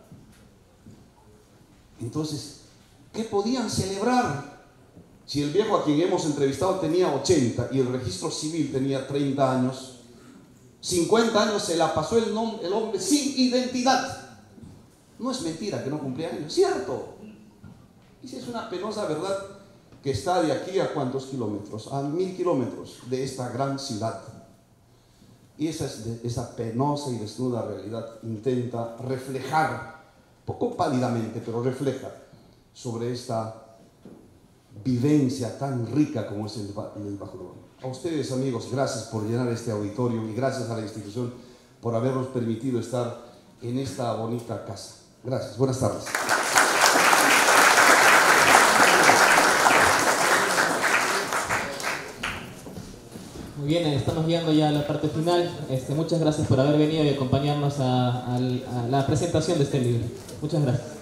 D: Entonces, ¿qué podían celebrar? Si el viejo a quien hemos entrevistado tenía 80 y el registro civil tenía 30 años, 50 años se la pasó el hombre sin identidad. No es mentira que no cumplía años, ¿cierto? Y es una penosa verdad, que está de aquí a ¿cuántos kilómetros? A 1000 kilómetros de esta gran ciudad. Y esa penosa y desnuda realidad intenta reflejar, poco pálidamente, pero refleja sobre esta vivencia tan rica como es el Bajo Urubamba. A ustedes, amigos, gracias por llenar este auditorio y gracias a la institución por habernos permitido estar en esta bonita casa. Gracias, buenas tardes.
A: Muy bien, estamos llegando ya a la parte final. Muchas gracias por haber venido y acompañarnos a la presentación de este libro. Muchas gracias.